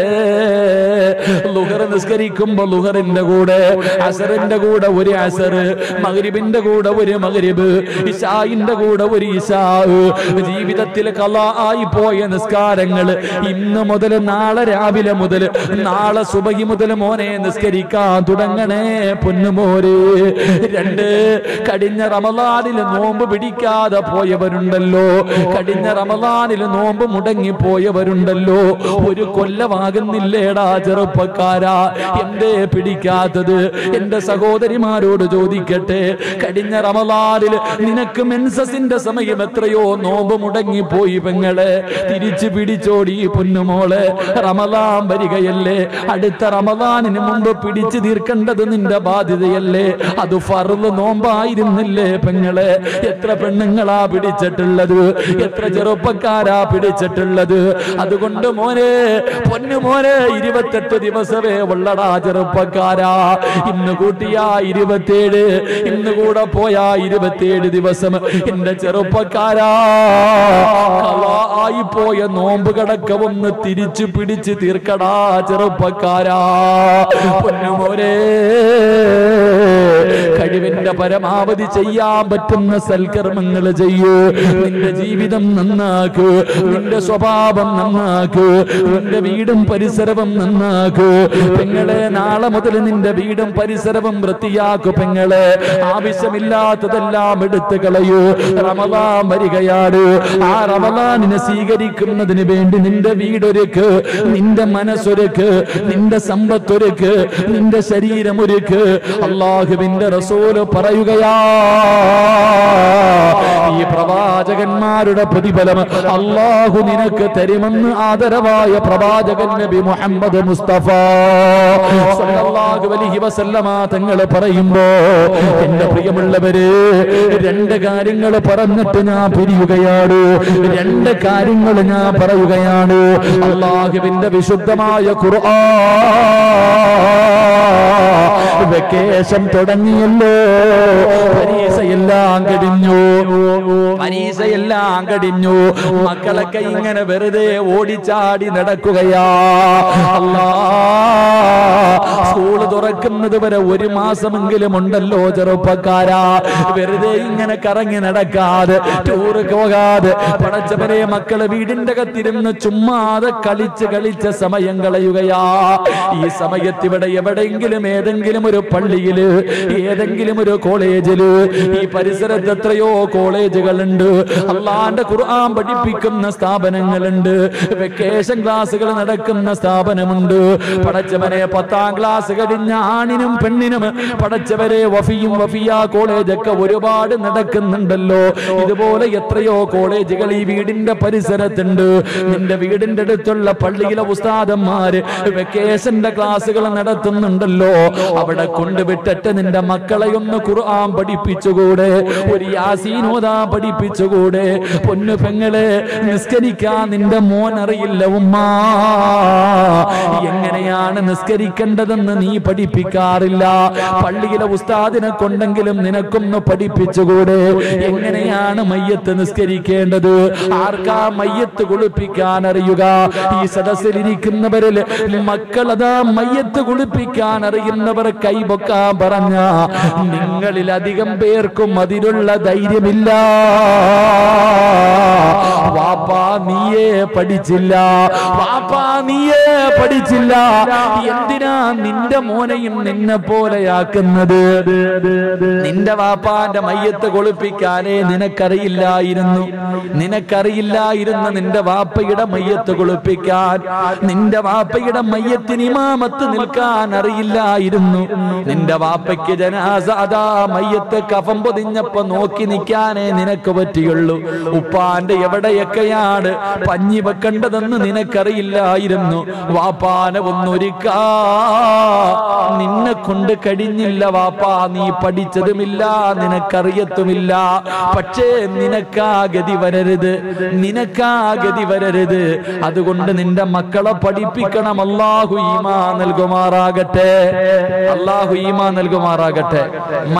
ളുഹർ നിസ്കരിക്കുമ്പോ ളുഹറിന്റെ കൂടെ, അസറിന്റെ കൂടെ ഒരു അസർ, മഗ്രിബിന്റെ കൂടെ ഒരു മഗ്രിബ്, ഇശാഇന്റെ കൂടെ ഒരു ഇശാ. ജീവിതത്തിൽ ഖളാ ആയി പോയ നിസ്കാരങ്ങൾ ഇന്ന് മുതൽ, നാളെ രാവിലെ മുതൽ, നാളെ സുബഹി മുതൽ മോനെ നിസ്കരിക്കാൻ തുടങ്ങണേ പൊന്നുമോര്. രണ്ട്, കഴിഞ്ഞ റമളാനിൽ നോമ്പ് പിടിക്കാതെ പോയവരുണ്ടല്ലോ, കഴിഞ്ഞ റമളാനിൽ നോമ്പ് മുടങ്ങി പോയവരുണ്ടല്ലോ. ഒരു കൊല്ലമാകുന്നില്ലേടാ ചെറുപ്പക്കാരാ, എന്തേ പിടിക്കാത്തത്? എന്റെ സഹോദരിമാരോട് ചോദിക്കട്ടെ, കഴിഞ്ഞ റമളാനിൽ നിനക്ക് മെൻസസിന്റെ സമയം എത്രയോ നോമ്പ് മുടങ്ങി പോയി പെങ്ങളെ. തിരിച്ചു പിടിച്ചോടി പൊന്നുമോളെ, റമളാൻ വരികയല്ലേ, അടുത്ത റമളാനിന് മുമ്പ് പിടിച്ചു തീർക്കേണ്ടത് നിന്റെ ബാധ്യതയല്ലേ. അത് ഫർള് നോമ്പായിരുന്നില്ലേ പെങ്ങളെ? എത്ര പെണ്ണുങ്ങളാ പിടിച്ചിട്ടുള്ളത്, എത്ര ചെറുപ്പക്കാരാ പിടിച്ചിട്ടുള്ളത്. അതുകൊണ്ട് മോനെ, പൊന്നുമോനെ, ഇരുപത്തെട്ട് ദിവസമേ ഉള്ളടാ ചെറുപ്പക്കാരാ. ഇന്ന് കൂട്ടിയാ ഇരുപത്തിയേഴ്, ഇന്ന് കൂടെ പോയാ ഇരുപത്തിയേഴ് ദിവസം. എന്റെ ചെറുപ്പക്കാരാ, ഖളാ ആയി പോയ നോമ്പ് കടക്ക ഒന്ന് തിരിച്ചു പിടിച്ച് തീർക്കടാ ചെറുപ്പക്കാരാ. പൊന്നുമോനെ, കഴിവിന്റെ പരമാവധി ചെയ്യാൻ പറ്റുന്ന സൽക്കർമ്മങ്ങൾ ചെയ്യൂ. നിന്റെ ജീവിതം നന്നാക്കൂ, നിന്റെ സ്വഭാവം നന്നാക്കൂ, നിന്റെ വീടും പരിസരവും നന്നാക്കൂ പെങ്ങളെ. നാളെ മുതൽ നിന്റെ വീടും പരിസരവും വൃത്തിയാക്കൂ പെങ്ങളെ. ആവശ്യമില്ലാത്തതെല്ലാം എടുത്തു കളയൂ. റമളാൻ വരികയാണ്. ആ റമളാനിനെ സ്വീകരിക്കുന്നതിന് വേണ്ടി നിന്റെ വീടൊരുക്ക്, നിന്റെ മനസ്സൊരുക്ക്, നിന്റെ സമ്പത്തൊരുക്ക്, നിന്റെ ശരീരം ഒരുക്ക്. അല്ലാഹുവിന്റെ റസൂല് പറയുകയാ, ഈ പ്രവാചകന്മാരുടെ പ്രതിഫലം അല്ലാഹു നിനക്ക് തരുമെന്ന് ആദരവായ പ്രവാചകൻ നബി മുഹമ്മദ് മുസ്തഫ സല്ലല്ലാഹു അലൈഹി വസല്ലമ തങ്ങൾ പറയുമ്പോ, എന്റെ പ്രിയമുള്ളവര്, രണ്ട് കാര്യങ്ങൾ പറഞ്ഞിട്ട് ഞാൻ പിരിയുകയാണ്. രണ്ട് കാര്യങ്ങൾ ഞാൻ പറയുകയാണ്. അല്ലാഹുവിന്റെ വിശുദ്ധമായ ഖുർആൻ വെക്കേഷൻ തുടങ്ങിയല്ലോ. പരീക്ഷയെല്ലാം കഴിഞ്ഞു, പരീക്ഷയെല്ലാം കഴിഞ്ഞു. മക്കളൊക്കെ ഇങ്ങനെ വെറുതെ ഓടിച്ചാടി നടക്കുകയാ. അല്ലാ, സ്കൂള് തുറക്കുന്നത് വരെ ഒരു മാസമെങ്കിലും ഉണ്ടല്ലോ ചെറുപ്പക്കാരാ. വെറുതെ ഇങ്ങനെ കറങ്ങി നടക്കാതെ, ടൂറ് പോകാതെ, പടച്ചവരെ മക്കളെ വീടിന്റെ കത്തിരുന്ന് ചുമ്മാതെ കളിച്ച് കളിച്ച സമയം കളയുകയാ. ഈ സമയത്ത് ഇവിടെ എവിടെയെങ്കിലും ഏതെങ്കിലും ഏതെങ്കിലും ഒരു പള്ളിയില്, ഏതെങ്കിലും ഒരു കോളേജില്, ഈ പരിസരത്ത് എത്രയോ കോളേജുകളുണ്ട്, അള്ളാന്റെ ഖുർആൻ പഠിപ്പിക്കുന്ന സ്ഥാപനങ്ങളുണ്ട്, വെക്കേഷൻ ക്ലാസുകൾ നടക്കുന്ന സ്ഥാപനമുണ്ട്. പടച്ചവനെ പത്താം ക്ലാസ് കഴിഞ്ഞ ആണിനും പെണ്ണിനും പടച്ചവരെ വഫിയും വഫിയ കോളേജൊക്കെ ഒരുപാട് നടക്കുന്നുണ്ടല്ലോ. ഇതുപോലെ എത്രയോ കോളേജുകൾ ഈ വീടിന്റെ പരിസരത്തുണ്ട്. നിന്റെ വീടിന്റെ അടുത്തുള്ള പള്ളിയിലെ ഉസ്താദന്മാര് വെക്കേഷന്റെ ക്ലാസുകൾ നടത്തുന്നുണ്ടല്ലോ. അവിടെ കൊണ്ടുവിട്ടിട്ട് നിന്റെ മക്കളെ ഒന്ന് ഖുർആൻ പഠിപ്പിച്ചുകൂടെ? ഒരു യാസീൻ ഓതാൻ പഠിപ്പിച്ചുകൂടെ? പൊന്നു പെങ്ങളെ, നിസ്കരിക്കാൻ നിന്റെ മോൻ അറിയില്ല ഉമ്മ. എങ്ങനെയാണ് നിസ്കരിക്കേണ്ടതെന്ന് നീ പഠിപ്പിക്കാറില്ല. പള്ളിയിലെ ഉസ്താദിനെ കൊണ്ടെങ്കിലും നിനക്കൊന്ന് പഠിപ്പിച്ചുകൂടെ? എങ്ങനെയാണ് മയ്യത്ത് നിസ്കരിക്കേണ്ടത്? ആർക്കാ മയ്യത്ത് കുളിപ്പിക്കാൻ അറിയുക? ഈ സദസ്സിലിരിക്കുന്നവരിൽ മക്കളതാ മയ്യത്ത് കുളിപ്പിക്കാൻ അറിയുന്നവർ കൈപൊക്കാൻ പറഞ്ഞ നിങ്ങളിൽ അധികം പേർക്കും അതിലുള്ള ധൈര്യമില്ല. വാപ്പാ നീയേ പഠിച്ചില്ല, വാപ്പാ നീയേ പഠിച്ചില്ല. എന്തിനാ നിന്റെ മോനെയും നിന്നെ പോലെയാക്കുന്നത്? നിന്റെ വാപ്പാന്റെ മയ്യത്ത് കുളിപ്പിക്കാനേ നിനക്കറിയില്ലായിരുന്നു. നിനക്കറിയില്ലായിരുന്നു നിന്റെ വാപ്പയുടെ മയ്യത്ത് കുളിപ്പിക്കാൻ. നിന്റെ വാപ്പയുടെ മയ്യത്തിന് ഇമാമത്ത് നിൽക്കാൻ അറിയില്ലായിരുന്നു. നിന്റെ വാപ്പയ്ക്ക് ജനാസ അതാ മയ്യത്ത് കഫം പൊതിഞ്ഞപ്പോ നോക്കി നിൽക്കാനേ നിനക്ക് പറ്റിയുള്ളൂ. ഉപ്പാന്റെ എവിടെയൊക്കെയാണ് പഞ്ഞി വെക്കേണ്ടതെന്ന് നിനക്കറിയില്ലായിരുന്നു. വാപ്പാനെ ഒന്നൊരുക്കാ നിന്നെ കൊണ്ട് കഴിഞ്ഞില്ല വാപ്പാ. നീ പഠിച്ചതുമില്ല, നിനക്കറിയത്തുമില്ല. പക്ഷേ നിനക്കാ ഗതി വരരുത്, നിനക്കാ ഗതി വരരുത്. അതുകൊണ്ട് നിന്റെ മക്കളെ പഠിപ്പിക്കണം. അല്ലാഹു ഈമാൻ നൽകുമാറാകട്ടെ, അല്ലാഹു ഈമാൻ നൽകുമാറാകട്ടെ.